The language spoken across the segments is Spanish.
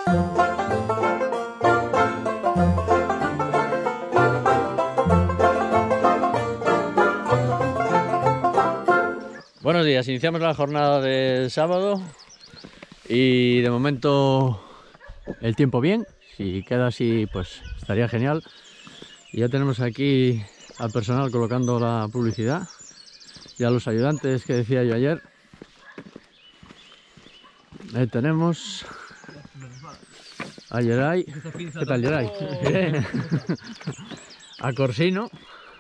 Buenos días, iniciamos la jornada del sábado y de momento el tiempo bien, si queda así pues estaría genial. Y ya tenemos aquí al personal colocando la publicidad y a los ayudantes que decía yo ayer. Ahí tenemos a Geray. ¿Qué tal, Geray? Bien. A Corsino.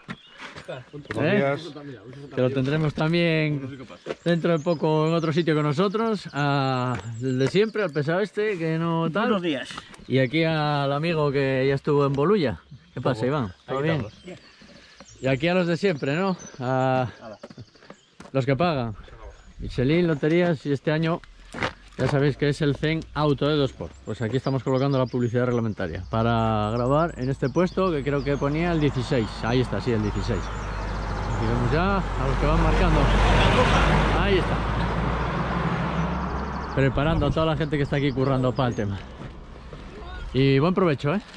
Que lo tendremos también dentro de poco en otro sitio con nosotros. El de siempre, al pesado este, que no tal. Buenos días. Y aquí al amigo que ya estuvo en Bolulla. ¿Qué pasa, Iván? ¿Todo bien? Y aquí a los de siempre, ¿no? A los que pagan. Michelin, loterías, y este año ya sabéis que es el Zen Auto de 2x. Pues aquí estamos colocando la publicidad reglamentaria para grabar en este puesto que creo que ponía el 16. Ahí está, sí, el 16. Aquí vemos ya a los que van marcando. Ahí está. Preparando a toda la gente que está aquí currando para el tema. Y buen provecho, ¿eh?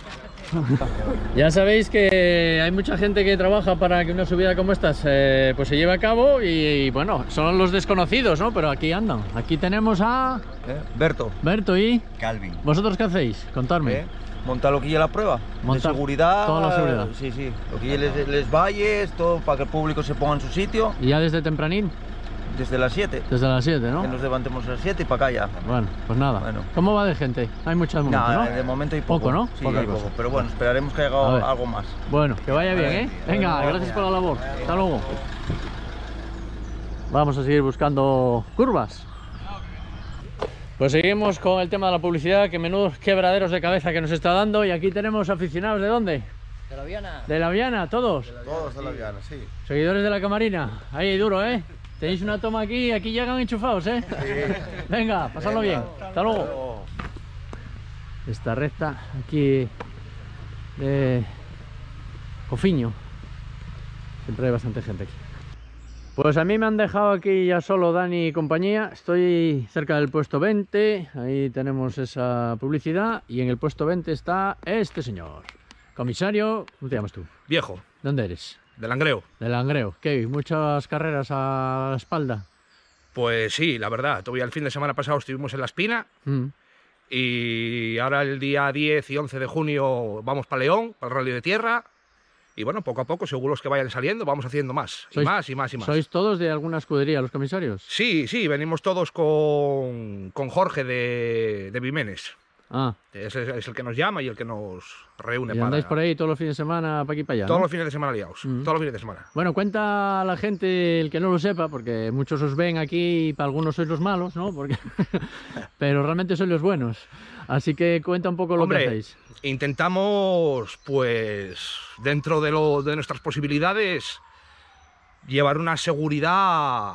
Ya sabéis que hay mucha gente que trabaja para que una subida como estas pues se lleve a cabo y bueno, son los desconocidos, ¿no? Pero aquí andan. Aquí tenemos a... Berto y... Calvin. ¿Vosotros qué hacéis? Contadme. Montar lo que ya la prueba. Montar de seguridad. toda la seguridad. Sí, sí. Lo que ya les valles, todo para que el público se ponga en su sitio. ¿Y ya desde tempranín? Desde las 7. Desde las 7, ¿no? Que nos levantemos a las 7 y para acá ya. Bueno, pues nada. Bueno. ¿Cómo va de gente? Hay mucha gente, Nada, ¿no? de momento hay poco. Poco, ¿no? Sí, Poca hay cosa. poco. Pero bueno, esperaremos que haya algo más. Bueno, que vaya bien, ¿eh? Venga, gracias por la labor. Hasta luego. Vamos a seguir buscando curvas. Pues seguimos con el tema de la publicidad, que menudos quebraderos de cabeza que nos está dando. Y aquí tenemos aficionados, ¿de dónde? De la Viana. ¿De la Viana? ¿Todos? Todos de la Viana, sí. Seguidores de la Camarina. Ahí duro, ¿eh? Tenéis una toma aquí, aquí llegan enchufados, ¿eh? Sí. Venga, pasadlo bien. Hasta luego. Esta recta aquí de Cofiño. Siempre hay bastante gente aquí. Pues a mí me han dejado aquí ya solo Dani y compañía. Estoy cerca del puesto 20. Ahí tenemos esa publicidad. Y en el puesto 20 está este señor. Comisario, ¿cómo te llamas tú? Viejo. ¿Dónde eres? De Langreo. De Langreo. ¿Qué? ¿Muchas carreras a la espalda? Pues sí, la verdad. Todavía el fin de semana pasado estuvimos en La Espina. Y ahora el día 10 y 11 de junio vamos para León, para el Rally de Tierra. Y bueno, poco a poco, según los que vayan saliendo, vamos haciendo más. Y más, y más, y más. ¿Sois todos de alguna escudería, los comisarios? Sí, sí, venimos todos con Jorge de Vimenes. Ah. Es el que nos llama y el que nos reúne. ¿Y andáis por ahí todos los fines de semana, para aquí y para allá? Todos ¿no? los fines de semana liados, todos los fines de semana. Bueno, cuenta a la gente, el que no lo sepa, porque muchos os ven aquí y para algunos sois los malos, ¿no? Porque... Pero realmente sois los buenos. Así que cuenta un poco lo que hacéis. Intentamos, pues, dentro de nuestras posibilidades, llevar una seguridad...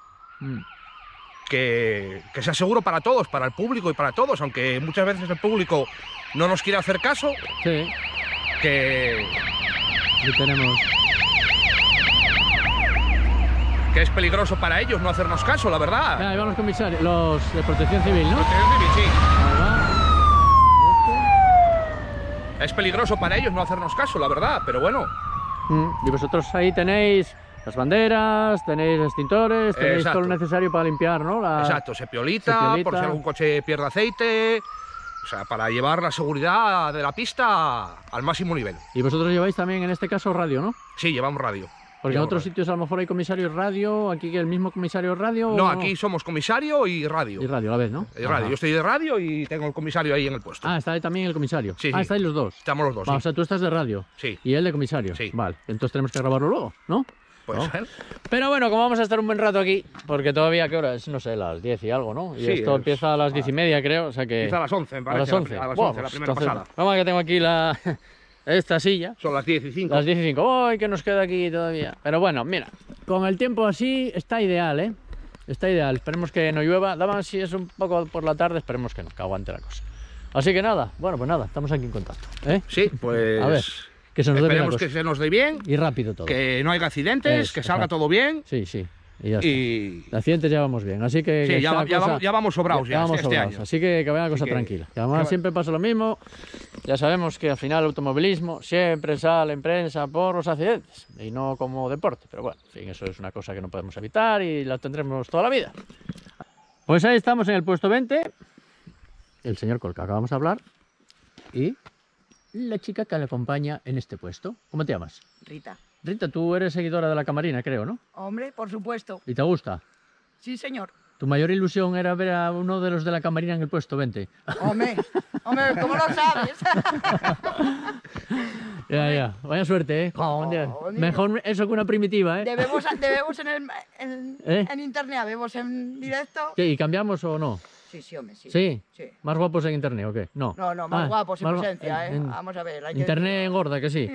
Que sea seguro para todos, para el público y para todos, aunque muchas veces el público no nos quiere hacer caso. Sí. Que... Aquí tenemos... Que es peligroso para ellos no hacernos caso, la verdad. Ahí van los comisarios, los de Protección Civil, ¿no? Protección Civil, sí. Ahí va. Es peligroso para ellos no hacernos caso, la verdad, pero bueno. Y vosotros ahí tenéis... Las banderas, tenéis extintores, tenéis todo lo necesario para limpiar, ¿no? Exacto, sepiolita, por si algún coche pierde aceite, o sea, para llevar la seguridad de la pista al máximo nivel. Y vosotros lleváis también, en este caso, radio, ¿no? Sí, llevamos radio. Porque en otros sitios a lo mejor hay comisarios radio, aquí el mismo comisario radio... No, aquí somos comisario y radio. Y radio a la vez, ¿no? Y radio. Yo estoy de radio y tengo el comisario ahí en el puesto. Ah, está ahí también el comisario. Sí, ah, sí. estáis los dos. Estamos los dos, Va, sí. O sea, tú estás de radio. Sí. Y él de comisario. Sí. Vale, entonces tenemos que grabarlo luego, ¿no? Puede ser. Pero bueno, como vamos a estar un buen rato aquí, porque todavía, ¿qué hora es? No sé, las 10 y algo, ¿no? Y Sí, esto empieza a las 10 y media, creo, o sea que... Empieza a las 11, me parece. A las 11. A las 11, Buah, la pues primera pasada. Vamos, que tengo aquí esta silla. Son las 10 y 5. Las 10 y 5. ¡Ay, que nos queda aquí todavía! Pero bueno, mira, con el tiempo así está ideal, ¿eh? Está ideal. Esperemos que no llueva. Daban si es un poco por la tarde, esperemos que no, que aguante la cosa. Así que nada, bueno, pues nada, estamos aquí en contacto, ¿eh? Sí, pues... A ver, que se nos dé bien la esperemos cosa. que se nos dé bien. Y rápido todo. Que no haya accidentes, que salga todo bien. Sí, sí. Y ya está. Y De accidentes ya vamos bien, así que... sí, que ya, sea ya cosa- vamos, ya vamos sobrados ya ya, vamos este sobrados, año. así que vaya la cosa Así que- tranquila. Y además que va- siempre pasa lo mismo, ya sabemos que al final el automovilismo siempre sale en prensa por los accidentes y no como deporte, pero bueno, en fin, eso es una cosa que no podemos evitar y la tendremos toda la vida. Pues ahí estamos en el puesto 20, el señor con el que acabamos de hablar y la chica que le acompaña en este puesto. ¿Cómo te llamas? Rita. Rita, tú eres seguidora de la Camarina, creo, ¿no? Hombre, por supuesto. ¿Y te gusta? Sí, señor. Tu mayor ilusión era ver a uno de los de la Camarina en el puesto 20. Hombre, ¿cómo lo sabes? Ya. Vaya suerte, ¿eh? Joder. Joder. Mejor eso que una primitiva, ¿eh? Debemos ¿Eh? en internet, vemos en directo. ¿Qué, ¿Y cambiamos o no? Sí, hombre, sí. ¿Sí? Sí. ¿Más guapos en internet o qué? No. No, más guapos en más presencia, ¿eh? en- Vamos a ver. Hay que- Internet engorda, que sí.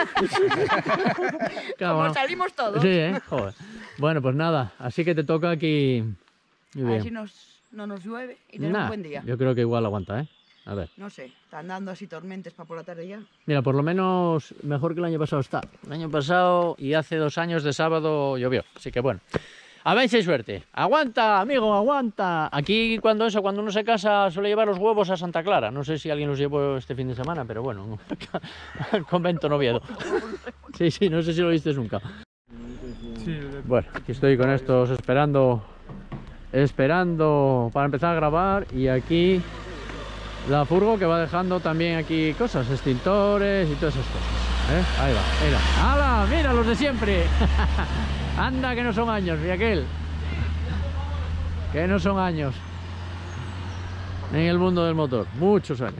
Claro, Como bueno. salimos todos. Sí, ¿eh? Joder. Bueno, pues nada, así que te toca aquí. Muy A ver bien. si no nos llueve y tenemos Nah, un buen día. yo creo que igual aguanta, ¿eh? A ver. No sé, están dando así tormentas para por la tarde ya. Mira, por lo menos mejor que el año pasado está. El año pasado y hace 2 años de sábado llovió, así que bueno. A ver si hay suerte. ¡Aguanta, amigo, aguanta! Aquí cuando uno se casa suele llevar los huevos a Santa Clara. No sé si alguien los llevó este fin de semana, pero bueno, al convento Noviedo. Sí, no sé si lo viste nunca. Bueno, aquí estoy con estos esperando para empezar a grabar y aquí la furgo que va dejando también aquí cosas, extintores y todas esas cosas. Ahí va, mira. ¡Hala! ¡Mira los de siempre! Anda que no son años, y aquel. Que no son años. En el mundo del motor, muchos años.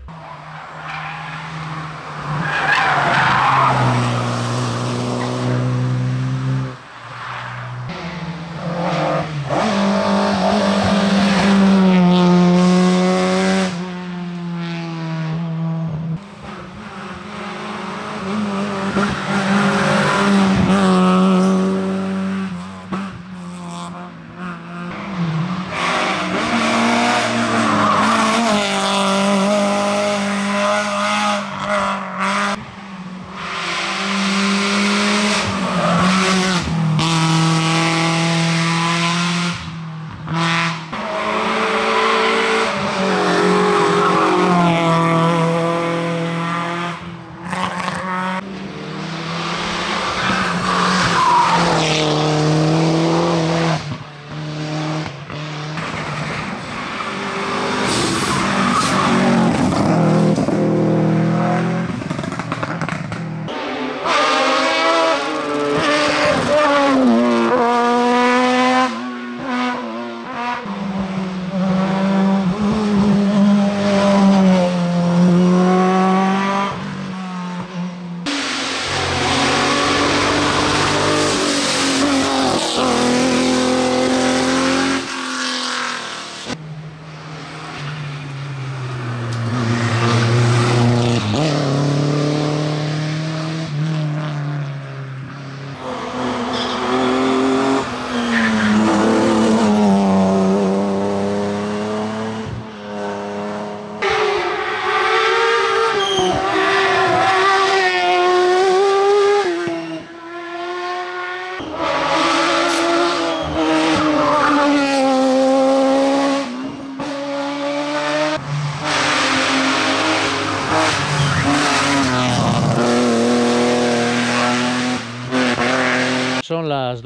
Son las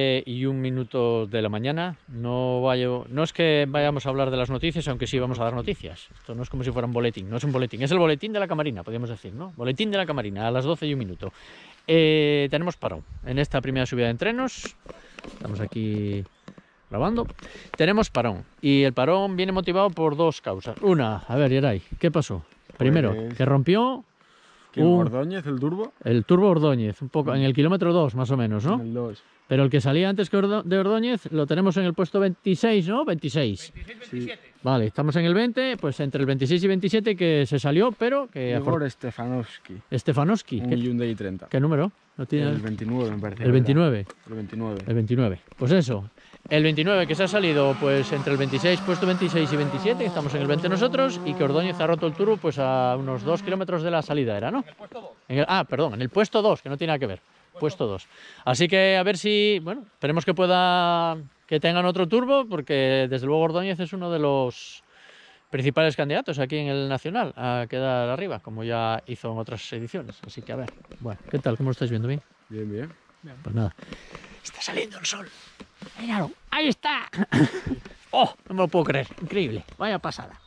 12:01 de la mañana. No es que vayamos a hablar de las noticias, aunque sí vamos a dar noticias. Esto no es como si fuera un boletín, no es un boletín, es el boletín de la Camarina, podríamos decir, ¿no? Boletín de la Camarina, a las 12:01. Tenemos parón en esta primera subida de entrenos. Estamos aquí grabando. Tenemos parón y el parón viene motivado por 2 causas. Una, a ver, Yeray, ¿qué pasó? Primero, Pues- que rompió ¿Quién? ¿Ordóñez, el turbo? el turbo Ordóñez, un poco en el kilómetro 2 más o menos, ¿no? El 2. Pero el que salía antes que de Ordóñez lo tenemos en el puesto 26, ¿no? 26. 26-27. Vale, estamos en el 20, pues entre el 26 y 27 que se salió, pero que... Igor Stefanowski. Stefanowski, Un Hyundai 30. ¿qué número? No tiene... El 29, me parece. El 29. El 29. El 29. Pues eso. El 29 que se ha salido pues entre el 26, puesto 26 y 27, que estamos en el 20 nosotros, y que Ordóñez ha roto el turbo pues a unos 2 kilómetros de la salida, ¿era, no? El puesto 2. Perdón, en el puesto 2, que no tiene nada que ver. puesto 2. Así que a ver si, bueno, esperemos que tengan otro turbo, porque desde luego Ordóñez es uno de los principales candidatos aquí en el Nacional a quedar arriba, como ya hizo en otras ediciones. Así que a ver, bueno, ¿qué tal? ¿Cómo lo estáis viendo? ¿Bien? Bien, bien. Pues nada, está saliendo el sol. Míralo, ahí está. Oh, no me lo puedo creer, increíble, vaya pasada.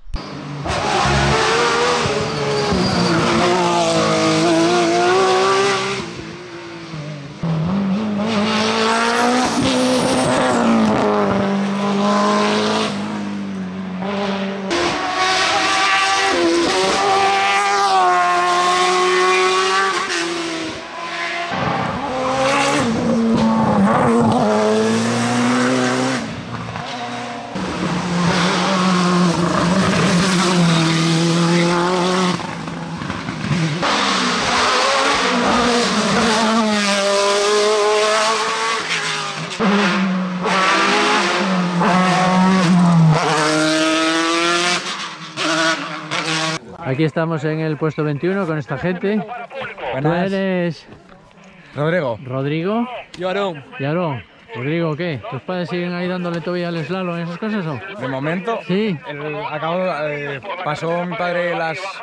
Aquí estamos en el puesto 21 con esta gente. ¿Tú eres Rodrigo. Rodrigo? Yo, Aarón. ¿Y Aarón? Rodrigo, ¿qué? ¿Tus padres siguen ahí dándole todavía al slalom y esas cosas o? De momento, Sí. pasó mi padre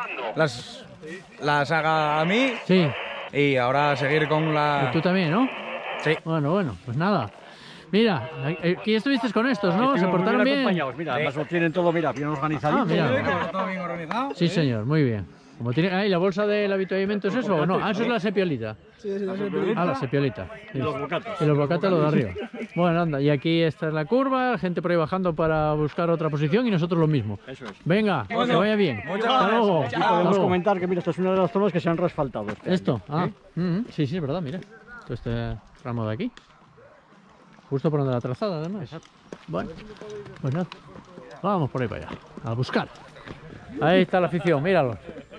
la saga a mí Sí. y ahora a seguir con Y la... tú también, ¿no? Sí. Bueno, pues nada. Mira, aquí estuviste con estos, ¿no? ¿Se portaron bien? Mira, además lo tienen todo, mira, bien organizadito. Ah, mira. ¿Todo bien organizado? Sí, señor, muy bien. Como tiene... ¿y la bolsa del avituallamiento es eso o no? Ah, eso es la sepiolita. Ah, la sepiolita. Sí. Y los bocatas. Y los bocatas lo de arriba. Bueno, anda, y aquí está la curva, gente por ahí bajando para buscar otra posición y nosotros lo mismo. Eso es. Venga, que vaya bien. Muchas Hasta gracias. luego. Y Hasta podemos luego. comentar que, mira, esta es una de las zonas que se han reasfaltado. ¿Esto? Ah, sí, es verdad, mira. Todo este ramo de aquí. Justo por donde la trazada, además. Bueno, pues nada. Vamos por ahí para allá. A buscar. Ahí está la afición, míralo.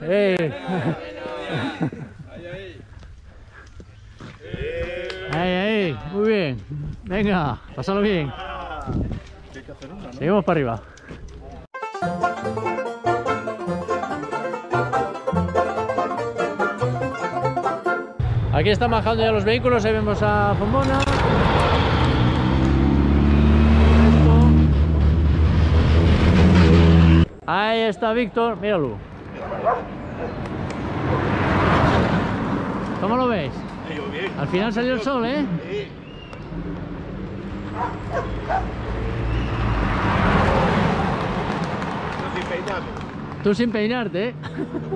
Ahí, muy bien. Venga, pásalo bien. Seguimos para arriba. Aquí están bajando ya los vehículos, ahí vemos a Fombona. Ahí está Víctor, míralo. ¿Cómo lo ves? Al final salió el sol, ¿eh? Tú sin peinarte, ¿eh?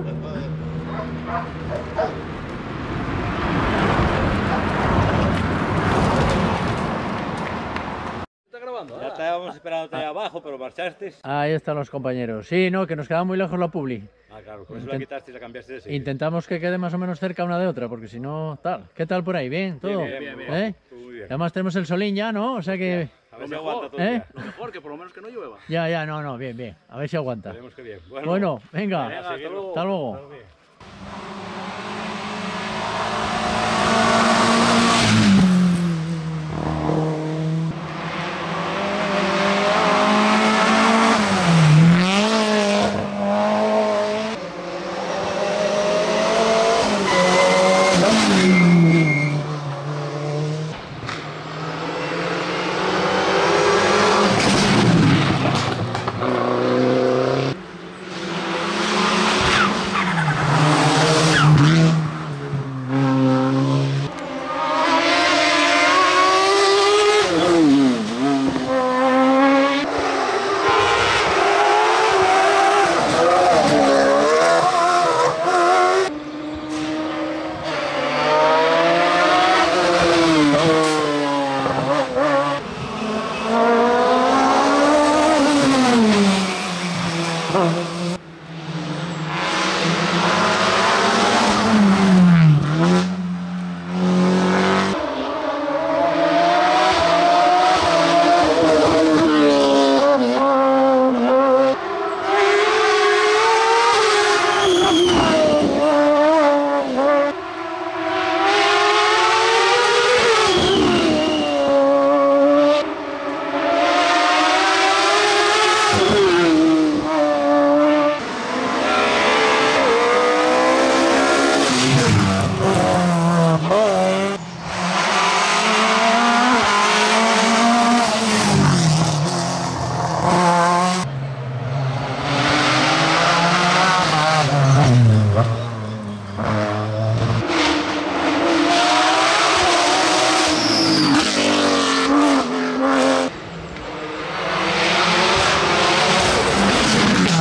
Ya estábamos esperándote ahí abajo, pero marchaste. Ahí están los compañeros. Sí, no, que nos queda muy lejos la publi. Ah, claro, por eso la quitaste y la cambiaste de sitio. Intentamos que quede más o menos cerca una de otra, porque si no, tal. ¿Qué tal por ahí? ¿Bien? ¿Todo? Bien, bien. ¿Eh? Muy bien. Además tenemos el solín ya, ¿no? O sea que... A ver si aguanta todo ¿Eh? el día. Lo mejor, que por lo menos que no llueva. Ya, no, bien, bien. A ver si aguanta. Esperemos que bien. Bueno, venga. Venga, hasta luego. Hasta luego.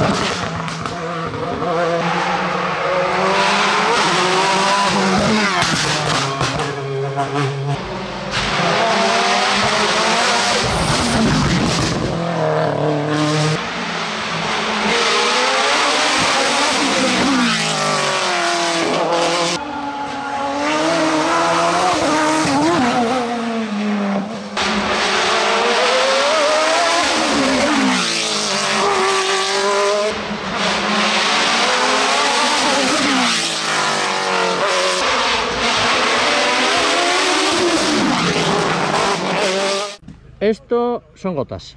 Esto son gotas.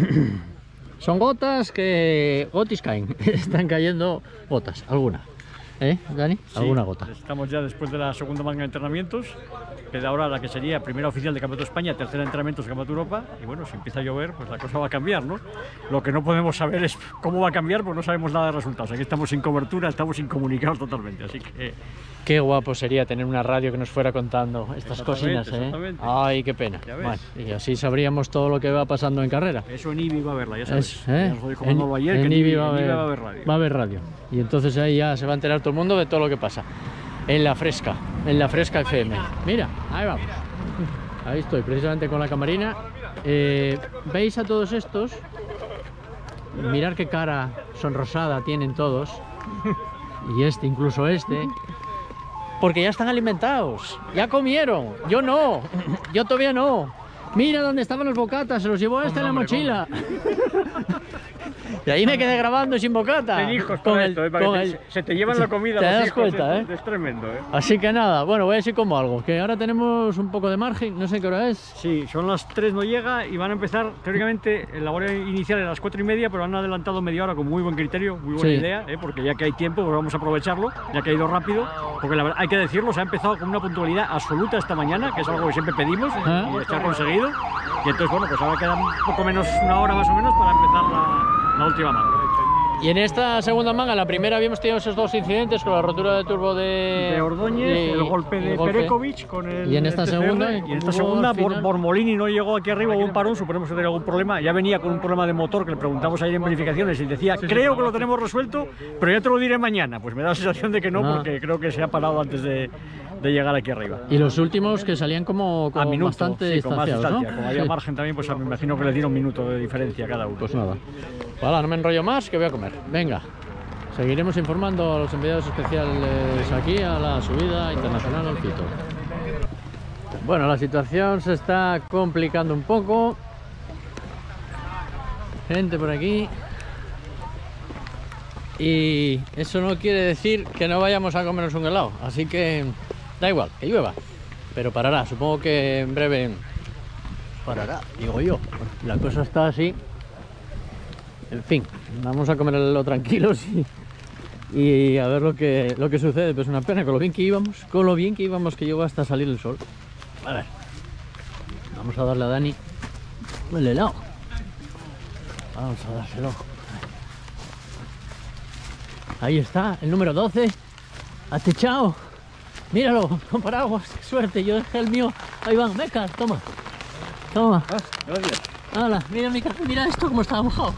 Son gotas que gotis caen. Están cayendo gotas, alguna. Dani? Sí, ¿Alguna gota? Estamos ya después de la segunda manga de entrenamientos. Queda ahora la que sería primera oficial de Campeonato de España, tercera entrenamientos de Campeonato de Europa. Y bueno, si empieza a llover, pues la cosa va a cambiar, ¿no? Lo que no podemos saber es cómo va a cambiar, pues no sabemos nada de resultados. Aquí estamos sin cobertura, estamos incomunicados totalmente, así que... Qué guapo sería tener una radio que nos fuera contando estas cosinas, exactamente. Ay, qué pena. Bueno, y así sabríamos todo lo que va pasando en carrera. Eso en IBI va a verla, ya sabes. Ya os lo dijo Manolo ayer, que en IBI va a en IBI haber radio. Va a haber radio. Y entonces ahí ya se va a enterar todo el mundo de todo lo que pasa. En la Fresca FM. Mira, ahí vamos. Ahí estoy, precisamente con la camarina. ¿Veis a todos estos? Mirar qué cara sonrosada tienen todos. Y incluso este. Porque ya están alimentados, ya comieron. Yo no, yo todavía no. Mira dónde estaban los bocatas, se los llevó en la mochila. Y ahí me quedé grabando sin bocata. Ten hijos con esto, se te llevan la comida. Te los das hijos, cuenta, es tremendo, Así que nada, bueno, voy a decir como algo, que ahora tenemos un poco de margen, no sé qué hora es. Sí, son las 3, no llega, y van a empezar, teóricamente, la hora inicial a las 4:30, pero han adelantado media hora con muy buen criterio, muy buena idea, porque ya que hay tiempo, pues vamos a aprovecharlo, ya que ha ido rápido, porque la verdad, hay que decirlo, se ha empezado con una puntualidad absoluta esta mañana, que es algo que siempre pedimos, y se ha conseguido, y entonces, bueno, pues ahora queda un poco menos, una hora más o menos, para empezar la última manga. Y en esta segunda manga, la primera habíamos tenido esos dos incidentes con la rotura de turbo de Ordóñez, el golpe de Perekovic con el... Y en esta segunda... Y en esta segunda, Bormolini no llegó aquí arriba, hubo un parón, suponemos que tenía algún problema. Ya venía con un problema de motor que le preguntamos ayer en verificaciones y decía, creo que lo tenemos resuelto, pero ya te lo diré mañana. Pues me da la sensación de que no, porque creo que se ha parado antes de llegar aquí arriba. Y los últimos que salían como a minuto, bastante sí, con más distancia, ¿no? Como había margen también, pues me imagino que le dieron un minuto de diferencia a cada uno. Pues nada. Vale, no me enrollo más, que voy a comer. Venga, seguiremos informando a los enviados especiales aquí a la subida internacional al Fito. Bueno, la situación se está complicando un poco. Gente por aquí. Y eso no quiere decir que no vayamos a comernos un helado. Así que da igual, que llueva. Pero parará, supongo que en breve parará, digo yo. La cosa está así. En fin, vamos a comerlo tranquilos y a ver lo que sucede. Pues una pena, con lo bien que íbamos, que llegó hasta salir el sol. A ver, vamos a darle a Dani el helado. Vamos a dárselo. Ahí está, el número 12, atechado. Míralo, con paraguas, qué suerte, yo dejé el mío. Ahí van, venga, toma. Toma. Gracias. Hala, mira esto cómo está mojado.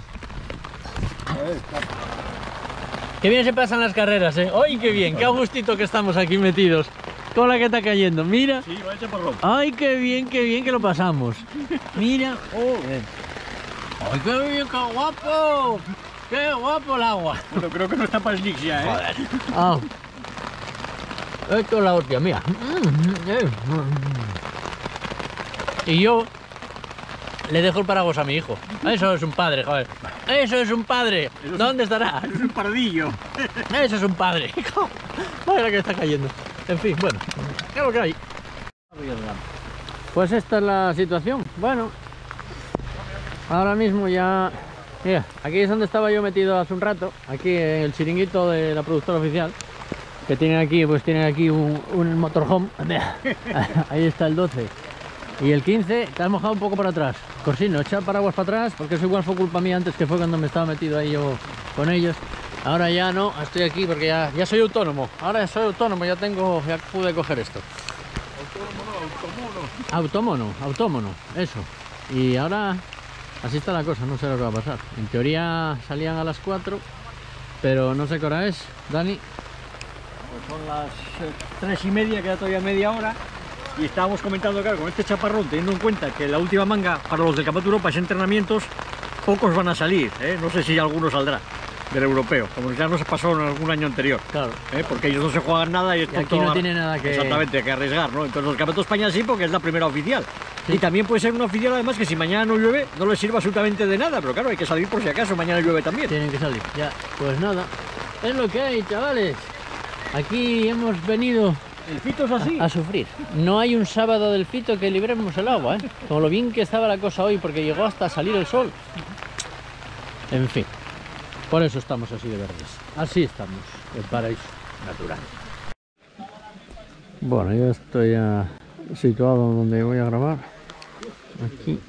Qué bien se pasan las carreras, ¡Ay, qué bien! ¡Qué a gustito que estamos aquí metidos! Con la que está cayendo, mira. Sí, va a echar por ropa. ¡Ay, qué bien que lo pasamos! Mira. ¡Ay, qué bien, qué guapo! ¡Qué guapo el agua! Bueno, creo que no está para slicks ya, Joder. Esto es la hostia, mira. Y yo le dejo el paraguas a mi hijo. Eso es un padre, joder. Eso es un padre. ¿Dónde estará? Es un pardillo. Eso es un padre. Mira que está cayendo. En fin, bueno, ¿qué es lo que hay? Pues esta es la situación. Bueno, ahora mismo ya... Mira, aquí es donde estaba yo metido hace un rato. Aquí en el chiringuito de la productora oficial. Que tienen aquí, pues tienen aquí un motorhome. Ahí está el 12. Y el 15 te has mojado un poco para atrás. Corsino, echa paraguas para atrás, porque eso igual fue culpa mía antes, que fue cuando me estaba metido ahí yo con ellos. Ahora ya no, estoy aquí porque ya soy autónomo. Ahora ya soy autónomo, ya pude coger esto. Autómono, eso. Y ahora así está la cosa, no sé lo que va a pasar. En teoría salían a las 4, pero no sé qué hora es, Dani. Pues son las 3:30, queda todavía media hora. Y estábamos comentando, claro, con este chaparrón, teniendo en cuenta que la última manga para los del Campeonato de Europa es entrenamientos, pocos van a salir, ¿eh? No sé si alguno saldrá del europeo, como ya nos pasó en algún año anterior. Claro. Porque ellos no se juegan nada y, aquí no tiene nada que... Exactamente, que arriesgar, ¿no? Entonces el Campeonato de España sí, porque es la primera oficial. Sí. Y también puede ser una oficial, además, que si mañana no llueve, no les sirva absolutamente de nada, pero claro, hay que salir por si acaso mañana llueve también. Tienen que salir, ya. Pues nada, es lo que hay, chavales. Aquí hemos venido... El fito es así. A sufrir. No hay un sábado del fito que libremos el agua, ¿eh? Como lo bien que estaba la cosa hoy, porque llegó hasta salir el sol. En fin, por eso estamos así de verdes. Así estamos, el paraíso natural. Bueno, yo estoy ya situado donde voy a grabar. Aquí.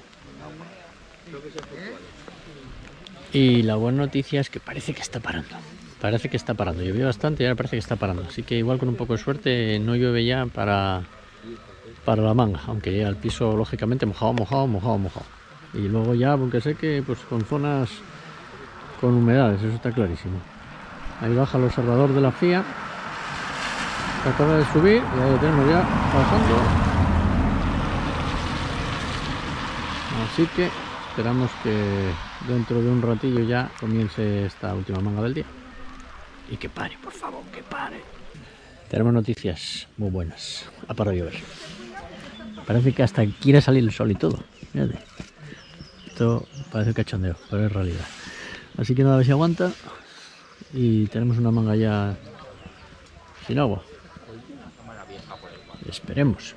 Y la buena noticia es que parece que está parando. Parece que está parando, llovió bastante y ahora parece que está parando, así que igual con un poco de suerte no llueve ya para la manga, aunque ya el piso lógicamente mojado. Y luego ya, aunque sé que pues con zonas con humedades, eso está clarísimo. Ahí baja el observador de la FIA, que acaba de subir y ahí lo tenemos ya bajando. Así que esperamos que dentro de un ratillo ya comience esta última manga del día. Y que pare, por favor, que pare. Tenemos noticias muy buenas. Ha parado de llover. Parece que hasta quiere salir el sol y todo. Fíjate. Esto parece cachondeo, pero es realidad. Así que nada, a ver si aguanta. Y tenemos una manga ya sin agua. Esperemos.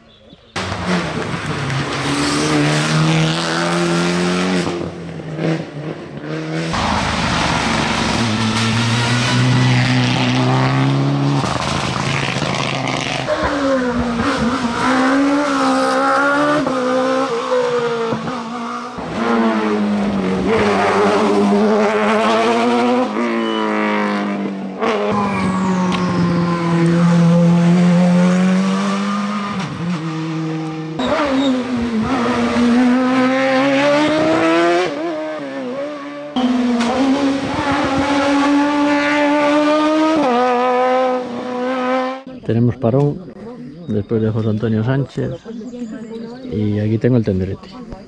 Tenemos parón después de José Antonio Sánchez y aquí tengo el tenderete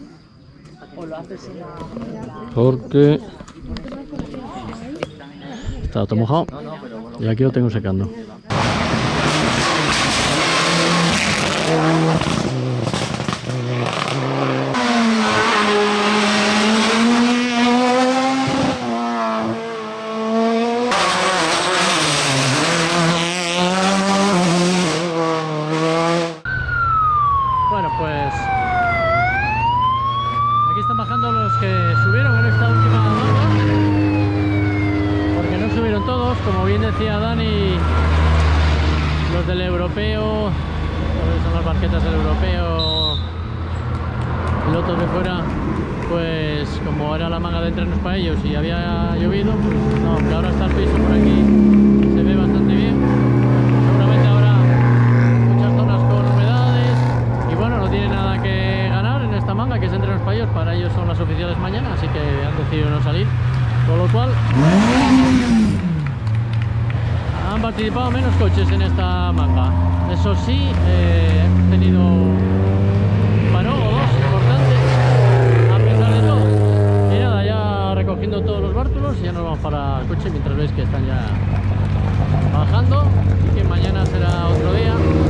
porque estaba todo mojado y aquí lo tengo secando. Bueno, pues aquí están bajando los que subieron en esta última manga, porque no subieron todos, como bien decía Dani, los del europeo, son las barquetas del europeo, pilotos de fuera, pues como era la manga de entrenos para ellos y había llovido, pues no, aunque ahora está el piso por aquí, se ve bastante bien. Seguramente habrá muchas zonas con humedades y bueno, no tiene nada que ganar en esta manga que es entrenos para ellos. Para ellos son las oficiales mañana, así que han decidido no salir, con lo cual han participado menos coches en esta manga. Eso sí, hemos tenido un paro o dos importantes a pesar de todo. Y nada, ya recogiendo todos los bártulos, ya nos vamos para el coche mientras veis que están ya bajando. Así que mañana será otro día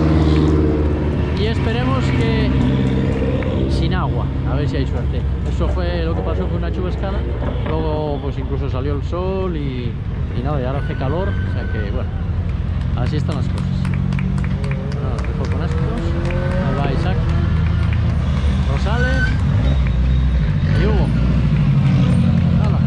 y esperemos que sin agua, a ver si hay suerte. Eso fue lo que pasó, fue una chubascada, luego pues incluso salió el sol y nada, y ahora hace calor, o sea que bueno, así están las cosas. Bueno, los dejo con estos. Ahí va Isaac, Rosales y Hugo. Nada.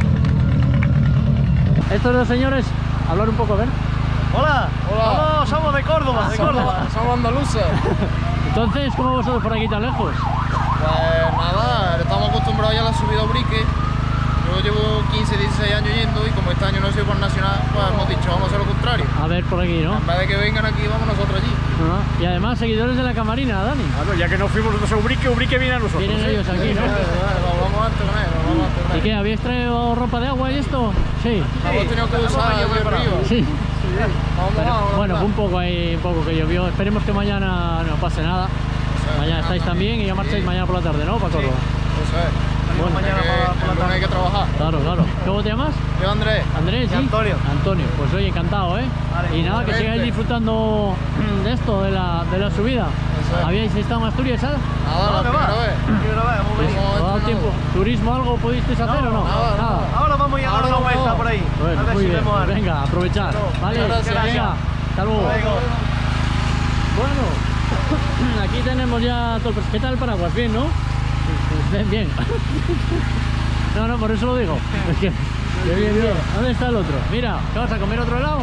Estos dos señores, hablar un poco, ven. Hola, hola. Somos de Córdoba, Somos andaluces. Entonces, ¿cómo vosotros por aquí tan lejos? Pues nada, estamos acostumbrados ya a la subida a Ubrique. Yo llevo 15, 16 años yendo y como este año no he sido por nacional, pues hemos dicho vamos a hacer lo contrario. contrario. A ver por aquí, ¿no? En vez de que vengan aquí, vamos nosotros allí. Y además seguidores de la Camarina, Dani. Claro, ya que no fuimos nosotros a Ubrique viene a nosotros. Vienen ellos aquí, ¿no? Vamos antes con él, ¿Y qué? ¿Habéis traído ropa de agua y esto? Sí. Hemos tenido que usar el río. Sí. Vamos, Bueno, fue un poco que llovió. Esperemos que mañana no pase nada. Mañana estáis también y ya marcháis mañana por la tarde, ¿no? Para Córdoba. Eso es. Bueno, Mañana por la tarde hay que trabajar. Claro. ¿Cómo te llamas? Yo, Andrés. Andrés, ¿sí? Antonio. Antonio, pues oye, encantado, ¿eh? Vale, y nada, que sigáis disfrutando de esto, de la subida. es. ¿Habíais estado en Asturias, ¿sabes? Nada, la primera vez. ¿Os ha dado tiempo? ¿Turismo algo pudisteis hacer o no? nada. Ahora vamos a ir a dar una vuelta por ahí. Bueno, A ver muy si bien, vemos pues algo. venga, aprovechar. Vale, Gracias. venga, hasta luego. Bueno, aquí tenemos ya todo. ¿Qué tal el paraguas? Bien, ¿no? Bien. No, por eso lo digo. Es que bien. ¿Dónde está el otro? Mira, ¿qué vas a comer otro helado?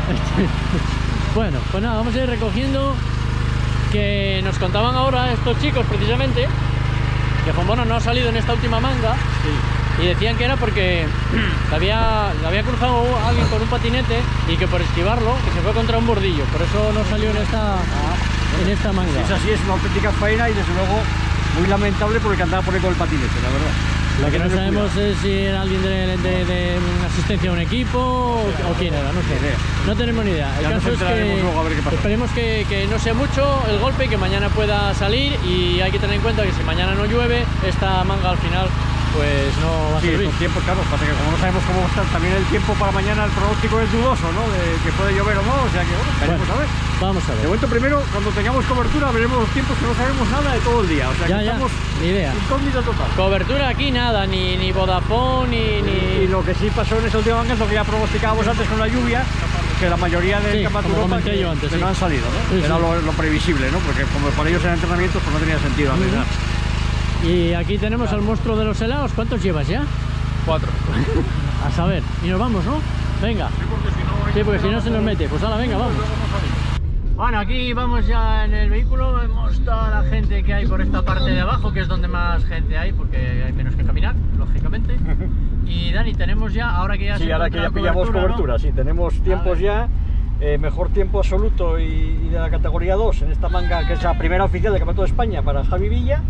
Bueno, pues nada, vamos a ir recogiendo. Que nos contaban ahora estos chicos precisamente que Fombona no ha salido en esta última manga. Y decían que era porque le había cruzado alguien con un patinete y que por esquivarlo que se fue contra un bordillo, por eso no salió en esta manga. Si es así, es una auténtica faena y desde luego muy lamentable por el que andaba por ahí con el patinete, la verdad. Lo que no sabemos es si era alguien de asistencia a un equipo o quién era, no sé. No tenemos ni idea. El Ya nos caso es enteraremos que luego a ver qué pasa. esperemos que no sea mucho el golpe y que mañana pueda salir, y hay que tener en cuenta que si mañana no llueve, esta manga al final pues no va a Sí, servir. los tiempos, claro, pasa que como no sabemos cómo va a estar también el tiempo para mañana, el pronóstico es dudoso, ¿no? De que puede llover o no, o sea que bueno, veremos a ver. Vamos a De ver. momento primero, cuando tengamos cobertura, veremos los tiempos, que no sabemos nada de todo el día, o sea que Ya, estamos ni idea. incógnita total. Cobertura aquí nada, ni Vodafone, Y lo que sí pasó en esa última manga es lo que ya pronosticábamos antes con la lluvia, que la mayoría del Sí, campeonato como Europa comenté yo antes, que sí. no han salido, ¿no? Sí, Era sí. lo previsible, ¿no? Porque como para ellos eran entrenamientos, pues no tenía sentido arriesgar. Y aquí tenemos al monstruo de los helados. ¿Cuántos llevas ya? 4. A saber. Y nos vamos, ¿no? Venga. Sí, porque si no se nos mete. Pues ahora, venga, vamos. Bueno, aquí vamos ya en el vehículo. Vemos toda la gente que hay por esta parte de abajo, que es donde más gente hay, porque hay menos que caminar, lógicamente. Y Dani, tenemos ya, ahora que ya Sí, se ahora que ya encuentra pillamos cobertura, ¿no? sí, tenemos tiempos ya, mejor tiempo absoluto y de la categoría 2 en esta manga, que es la primera oficial del Campeonato de España para Javi Villa,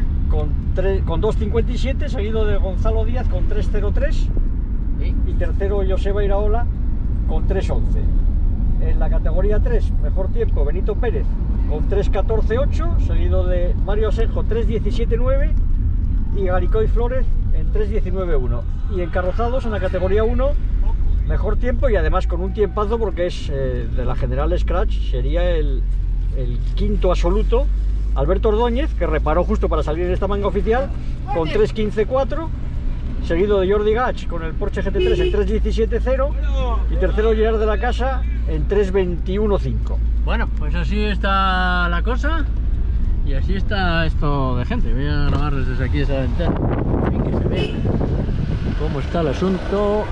con 2.57, seguido de Gonzalo Díaz con 3.03 y tercero Joseba Iraola con 3.11. En la categoría 3, mejor tiempo, Benito Pérez con 3.14.8, seguido de Mario Asenjo 3.17.9 y Garicoy Flores en 3.19.1. Y encarrozados en la categoría 1, mejor tiempo y además con un tiempazo porque es de la General Scratch, sería el quinto absoluto, Alberto Ordóñez, que reparó justo para salir en esta manga oficial con 3.15.4, seguido de Jordi Gach con el Porsche GT3 en 3.17.0 y tercero Gerard de la Casa en 3.21.5. Bueno, pues así está la cosa y así está esto de gente. Voy a grabarles desde aquí esa ventana, en que se ve cómo está el asunto.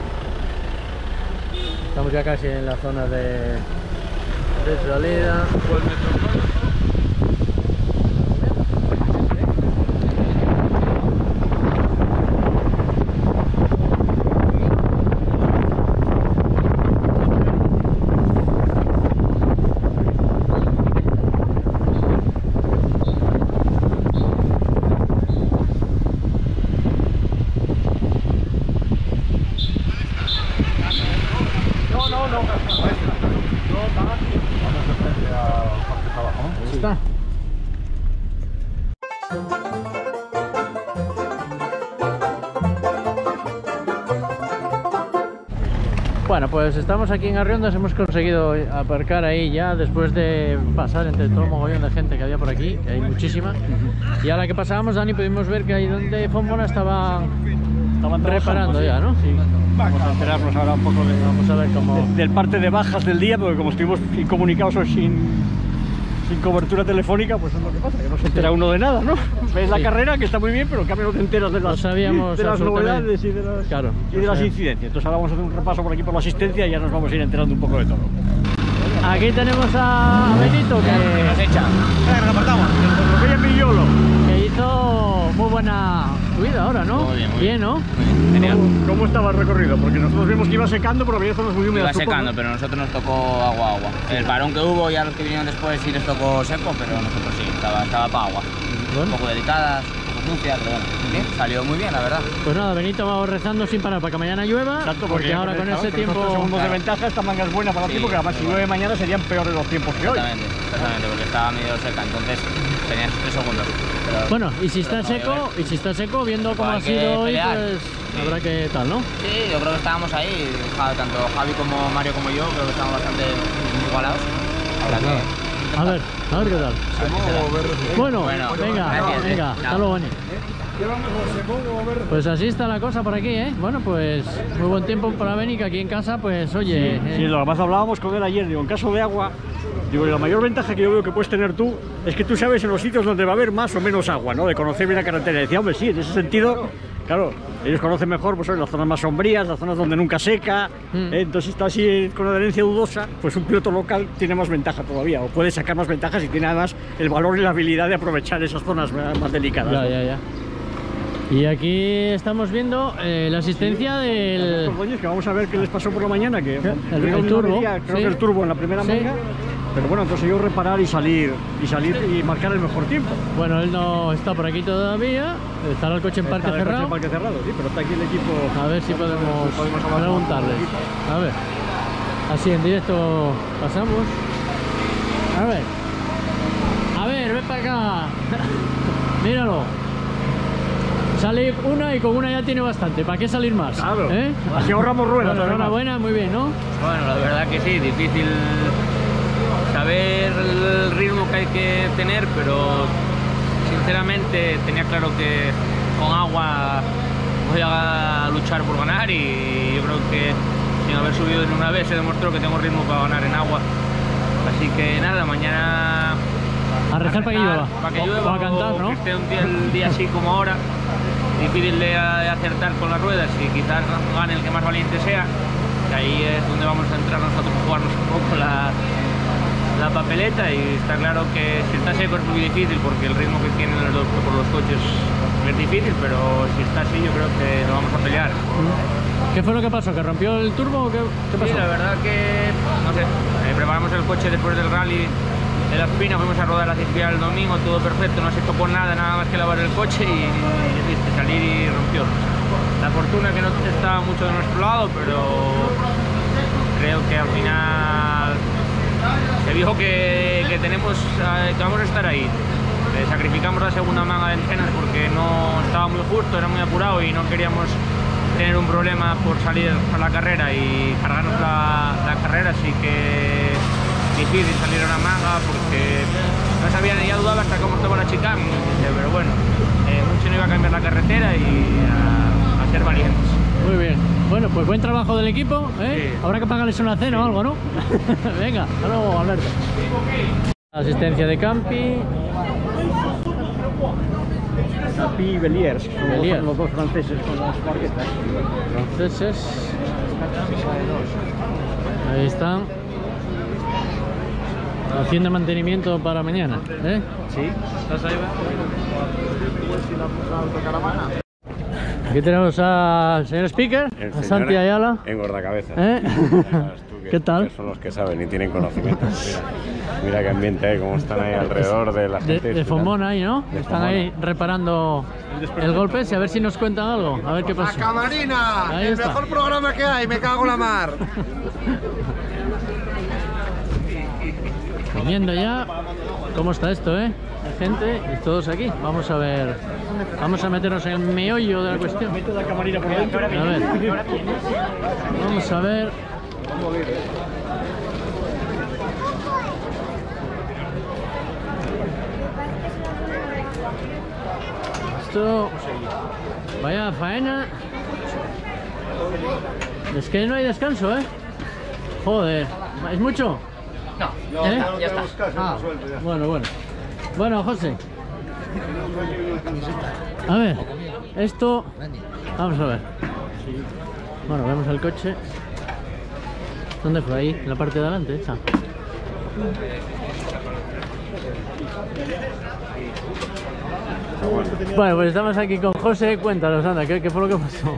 Estamos ya casi en la zona de salida. Ahí está. Bueno, pues estamos aquí en Arriondas, hemos conseguido aparcar ahí ya después de pasar entre todo el mogollón de gente que había por aquí, que hay muchísima. Y a la que pasábamos, Dani, pudimos ver que ahí donde Fombona estaban reparando ya, ¿no? Sí. Vamos a enterarnos ahora un poco Vamos a ver cómo... del parte de bajas del día, porque como estuvimos incomunicados o sin cobertura telefónica, pues es lo que pasa, que no se entera uno de nada, ¿no? Ves la carrera, que está muy bien, pero en cambio no te enteras de No las, sabíamos de las absolutamente. novedades y de las, Claro, y de no las sé. incidencias. Entonces ahora vamos a hacer un repaso por aquí por la asistencia y ya nos vamos a ir enterando un poco de todo. Aquí tenemos a Benito, que Venga, nos apartamos. Lo que ella Millolo. hizo muy buena subida ahora, ¿no? Muy bien, muy bien, ¿no? Genial. ¿Cómo estaba el recorrido? Porque nosotros vimos que iba secando, pero había zonas muy húmedas. Iba secando, pero a nosotros nos tocó agua. El parón que hubo, ya los que vinieron después sí les tocó seco, pero a nosotros sí, estaba para agua. Bueno. Un poco delicadas, un poco sucias, pero bueno, bien, salió muy bien, la verdad. Pues nada, Benito, vamos rezando sin parar para que mañana llueva. Exacto, porque ahora con ese tiempo... segundos de ventaja, esta manga es buena para ti, porque además si llueve mañana serían peores los tiempos que hoy. Exactamente, porque estaba medio seca, entonces tenías 3 segundos. Pero bueno, y si está seco, viendo cómo ha sido hoy, pues habrá que tal, ¿no? Sí, yo creo que estábamos ahí, tanto Javi como Mario como yo, creo que estábamos bastante igualados. Habrá que... A ver qué tal. Bueno, venga, hasta luego, Boni. Pues así está la cosa por aquí, ¿eh? Bueno, pues muy buen tiempo para Beni, que aquí en casa, pues oye... Sí, lo que más hablábamos con él ayer, digo, en caso de agua, digo, la mayor ventaja que yo veo que puedes tener tú es que tú sabes en los sitios donde va a haber más o menos agua, ¿no? De conocer bien la carretera. Y decía, hombre, sí, en ese sentido, claro, ellos conocen mejor pues, las zonas más sombrías, las zonas donde nunca seca, entonces está así con adherencia dudosa, pues un piloto local tiene más ventaja todavía, o puede sacar más ventajas y tiene además el valor y la habilidad de aprovechar esas zonas más delicadas. Ya. Y aquí estamos viendo la asistencia del... Que vamos a ver qué les pasó por la mañana, que el turbo, creo que el turbo en la primera manga. Pero bueno, entonces yo reparar y salir y marcar el mejor tiempo. Bueno, él no está por aquí todavía, estará el coche en parque cerrado. Sí, pero está aquí el equipo. A ver si podemos preguntarles. A ver, así en directo pasamos. A ver, ven para acá. Míralo. Sale una y con una ya tiene bastante. ¿Para qué salir más? Claro. Así ahorramos ruedas. Bueno, enhorabuena, muy bien, ¿no? Bueno, la verdad que sí, difícil saber el ritmo que hay que tener, pero sinceramente tenía claro que con agua voy a luchar por ganar y yo creo que sin haber subido en una vez se demostró que tengo ritmo para ganar en agua. Así que nada, mañana a rezar para que llueva. Para que llueva, a cantar, ¿no? Que esté el día así como ahora, difícil de acertar con las ruedas y quizás gane el que más valiente sea. Y ahí es donde vamos a entrar nosotros a jugarnos un poco la papeleta, y está claro que si está seco es muy difícil porque el ritmo que tienen por los coches es difícil, pero si está así yo creo que lo vamos a pelear. ¿Qué fue lo que pasó? ¿Que rompió el turbo o qué pasó? Sí, la verdad que, no sé, preparamos el coche después del rally de La Espina, fuimos a rodar la Cispial el domingo, todo perfecto, no se tocó nada más que lavar el coche y viste, salir y rompió. La fortuna que no estaba mucho de nuestro lado, pero creo que al final se dijo que vamos a estar ahí. Sacrificamos la segunda manga de encenas porque no estaba muy justo, era muy apurado y no queríamos tener un problema por salir a la carrera y cargarnos la carrera, así que difícil salir a una manga porque no sabía ni ya dudaba hasta cómo estaba la chicane, pero bueno, mucho no iba a cambiar la carretera y a ser valientes. Muy bien, bueno, pues buen trabajo del equipo, ¿eh? Sí. Habrá que pagarles una cena o algo, ¿no? Venga, hasta luego, Alberto. Asistencia de Campi. Campi y Beliers, son los dos franceses con las marquetas. Franceses. Ahí están. Haciendo mantenimiento para mañana, ¿eh? Sí. ¿Estás ahí? Aquí tenemos al señor Speaker, a Santi Ayala. Engordacabezas. ¿Qué tal? Que son los que saben y tienen conocimiento. Mira qué ambiente hay, cómo están ahí alrededor de la gente. De Fombón ahí, ¿no? Están ahí reparando el golpe, a ver si nos cuentan algo, a ver qué pasa. ¡La Camarina! El mejor programa que hay, me cago en la mar. Viendo ya cómo está esto, ¿eh? La gente y todos aquí. Vamos a ver, vamos a meternos en el meollo de la cuestión. Meto la camarina por dentro. A ver, vamos a ver. Esto, vaya faena. Es que no hay descanso, ¿eh? Joder, ¿es mucho? No, ¿Eh? ya está. Ah, bueno. Bueno, José. A ver, esto... Vamos a ver. Bueno, vemos el coche. ¿Dónde fue? Ahí, en la parte de adelante, esa. Bueno, pues estamos aquí con José. Cuéntanos, anda, ¿qué fue lo que pasó?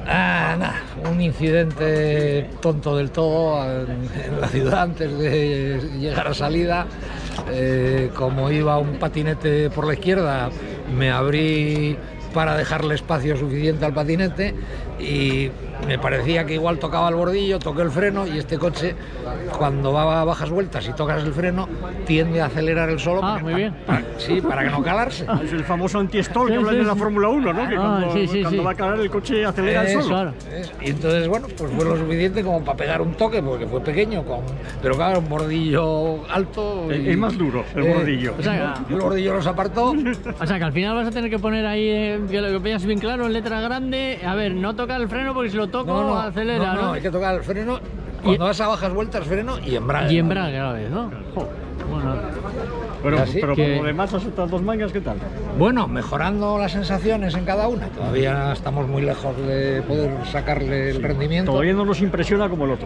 Un incidente tonto del todo en la ciudad antes de llegar a salida. Como iba un patinete por la izquierda, me abrí para dejarle espacio suficiente al patinete y me parecía que igual tocaba el bordillo, toqué el freno y este coche, cuando va a bajas vueltas y tocas el freno, tiende a acelerar el solo. Muy bien. Para que no calarse. Es el famoso anti-stall que hablan de la Fórmula 1, ¿no? Que cuando va a calar el coche acelera el solo. Claro. Y entonces, bueno, pues fue lo suficiente como para pegar un toque, porque fue pequeño, pero claro, un bordillo alto. Es más duro el bordillo. O sea, el bordillo los apartó. O sea, que al final vas a tener que poner ahí, que lo veas bien claro, en letra grande. A ver, no tocar el freno porque si lo toco acelera, ¿no? No, hay que tocar el freno. Cuando vas a bajas vueltas, freno y embrague. Y embrague a la vez, ¿no? Bueno, pero por lo demás, las otras dos mangas, ¿qué tal? Bueno, mejorando las sensaciones en cada una. Todavía estamos muy lejos de poder sacarle el rendimiento. Todavía no nos impresiona como el otro.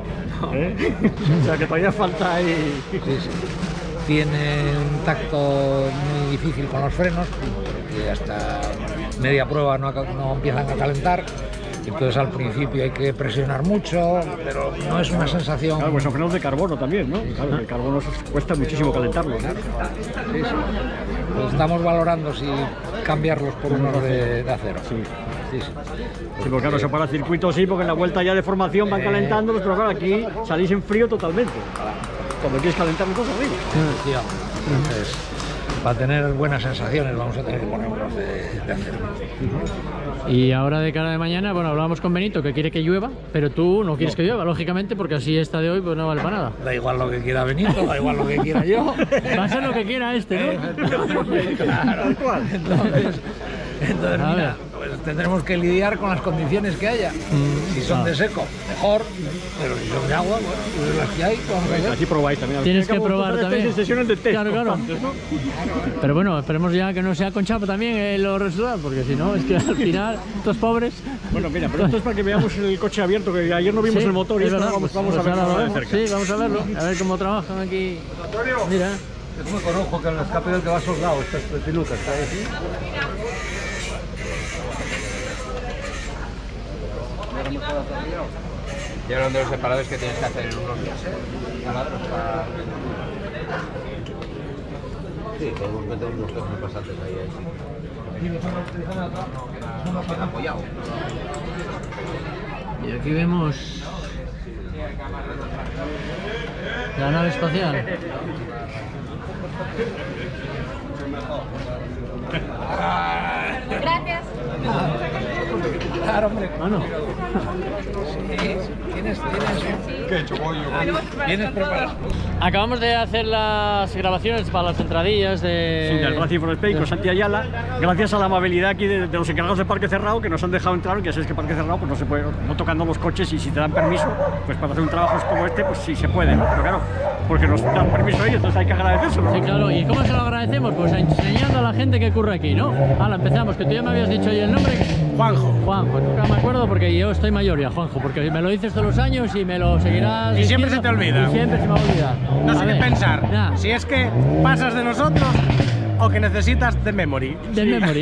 O sea, que todavía falta ahí. Sí. Tiene un tacto muy difícil con los frenos, porque hasta media prueba no empiezan a calentar. Entonces al principio hay que presionar mucho, pero no es una sensación... Claro, pues son frenos de carbono también, ¿no? Claro, el carbono cuesta muchísimo calentarlo, ¿no? Sí. Pues estamos valorando si cambiarlos por unos de acero. Sí, porque claro, eso para circuitos sí, porque en la vuelta ya de formación van calentándolos, pero claro, aquí salís en frío totalmente. Cuando quieres calentar cosas arriba. Entonces, para tener buenas sensaciones vamos a tener que poner unos de acero. Y ahora de cara de mañana, bueno, hablamos con Benito que quiere que llueva, pero tú no quieres que llueva, lógicamente, porque así esta de hoy pues no vale para nada. Da igual lo que quiera Benito, da igual lo que quiera yo. Va a ser lo que quiera este, ¿no? Claro, entonces mira, pues tendremos que lidiar con las condiciones que haya. Si son de seco, mejor, pero si son de agua, bueno, pues las que hay, vamos a ver. Así probáis también. Tienes que probar también. Sesiones de test. Claro. Pero bueno, esperemos ya que no sea con chapa también los resultados, porque si no, es que al final, estos pobres... Bueno, mira, pero esto es para que veamos el coche abierto, que ayer no vimos el motor y vamos a verlo de cerca. Sí, vamos a verlo, a ver cómo trabajan aquí. Mira. Es muy con ojo que el escape del que va soldado, estas pilucas, ¿sabes? Y ahora de los separados que tienes que hacer unos taladros para... Sí, podemos meter unos dos pasantes ahí. No nos han apoyado. Y aquí vemos la nave espacial. Gracias. Claro, hombre. Bueno. Sí, tienes ¿Qué he hecho yo? ¿Tienes preparado? Acabamos de hacer las grabaciones para las entradillas del Racing for Spain con Santi Ayala, gracias a la amabilidad aquí de los encargados de Parque Cerrado, que nos han dejado entrar, que ya sabéis que Parque Cerrado pues no se puede, no tocando los coches, y si te dan permiso, pues para hacer un trabajo como este, pues sí se puede, ¿no? Pero claro, porque nos dan permiso ellos, entonces hay que agradecérselo, ¿no? Sí, claro. ¿Y cómo se lo agradecemos? Pues enseñando a la gente que ocurre aquí, ¿no? Hala, empezamos, que tú ya me habías dicho ahí el nombre. Juanjo, nunca me acuerdo porque yo estoy mayor ya, Juanjo, porque me lo dices todos los años y me lo seguirás. Y siempre se te olvida. Y siempre se me va a olvidar. No sé qué pensar. Si es que pasas de nosotros o que necesitas de memory. De memory.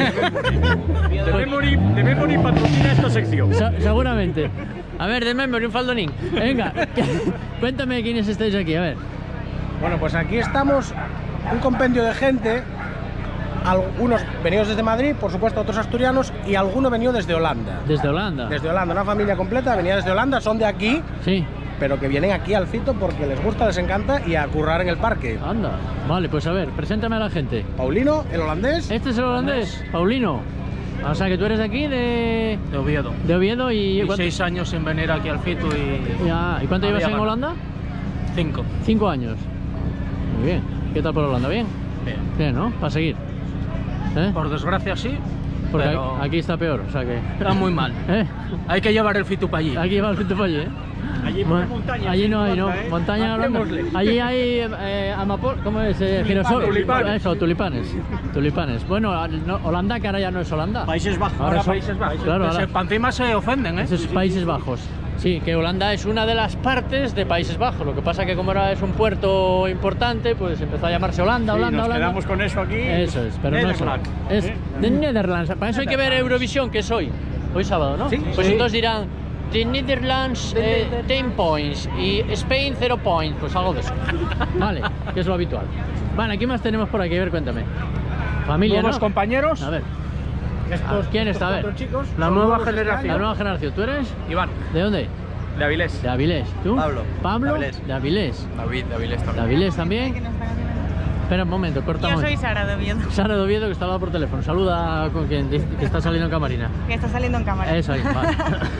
De memory patrocina esta sección. Seguramente. A ver, de memory, un faldonín. Venga, cuéntame quiénes estáis aquí, a ver. Bueno, pues aquí estamos, un compendio de gente. Algunos venidos desde Madrid, por supuesto otros asturianos, y alguno venido desde Holanda. ¿Desde Holanda? Desde Holanda, una familia completa venía desde Holanda, son de aquí, sí, pero que vienen aquí al Fito porque les gusta, les encanta y a currar en el parque. Anda, vale, pues a ver, preséntame a la gente. Paulino, el holandés. ¿Este es el holandés? Paulino. O sea, que tú eres de aquí, de Oviedo. De Oviedo y 6 años sin venir aquí al Fito y... ¿Y cuánto llevas en Holanda? 5. 5 años. Muy bien. ¿Qué tal por Holanda? ¿Bien? Bien. Bien, ¿no? Para seguir. Por desgracia sí, porque pero aquí está peor, o sea que... Está muy mal. Hay que llevar el Fito para allí. Hay que llevar el Fito para allí, ¿eh? Allí no hay montaña. Allí no hay, ¿no? Montaña Holanda. Allí hay amapola, ¿cómo es? Girasol. Tulipanes. Eso, tulipanes. Bueno, Holanda, que ahora ya no es Holanda. Países Bajos. Ahora Países Bajos. Claro, para encima se ofenden, ¿eh? Esos Países Bajos. Sí, que Holanda es una de las partes de Países Bajos. Lo que pasa que como ahora es un puerto importante, pues empezó a llamarse Holanda, Sí, Holanda, nos Holanda. quedamos con eso aquí. Eso es, pero no es Nederland. Es de Netherlands. Para eso hay que ver Eurovisión, que es hoy. Hoy sábado, ¿no? Sí. Pues Sí. entonces dirán The Netherlands 10 points y Spain 0 points. Pues algo de eso. Vale, que es lo habitual. Vale, ¿qué más tenemos por aquí? A ver, cuéntame. Familia, Nuevos ¿no? compañeros. A ver. Estos, ¿Quién está? A ver. cuatro chicos, La son nueva nuevos este generación. La año. nueva generación. ¿Tú eres? Iván, ¿De dónde? de Avilés. De Avilés. ¿Tú? Pablo. ¿Pablo? De Avilés. De Avilés. David, de Avilés ¿De también. Avilés también? Espera un momento, corta un Yo soy momento. Sara de Oviedo, Sara de Oviedo, que está hablando por teléfono. Saluda con quien que está saliendo en camarina. que está saliendo en cámara. Eso ahí, vale.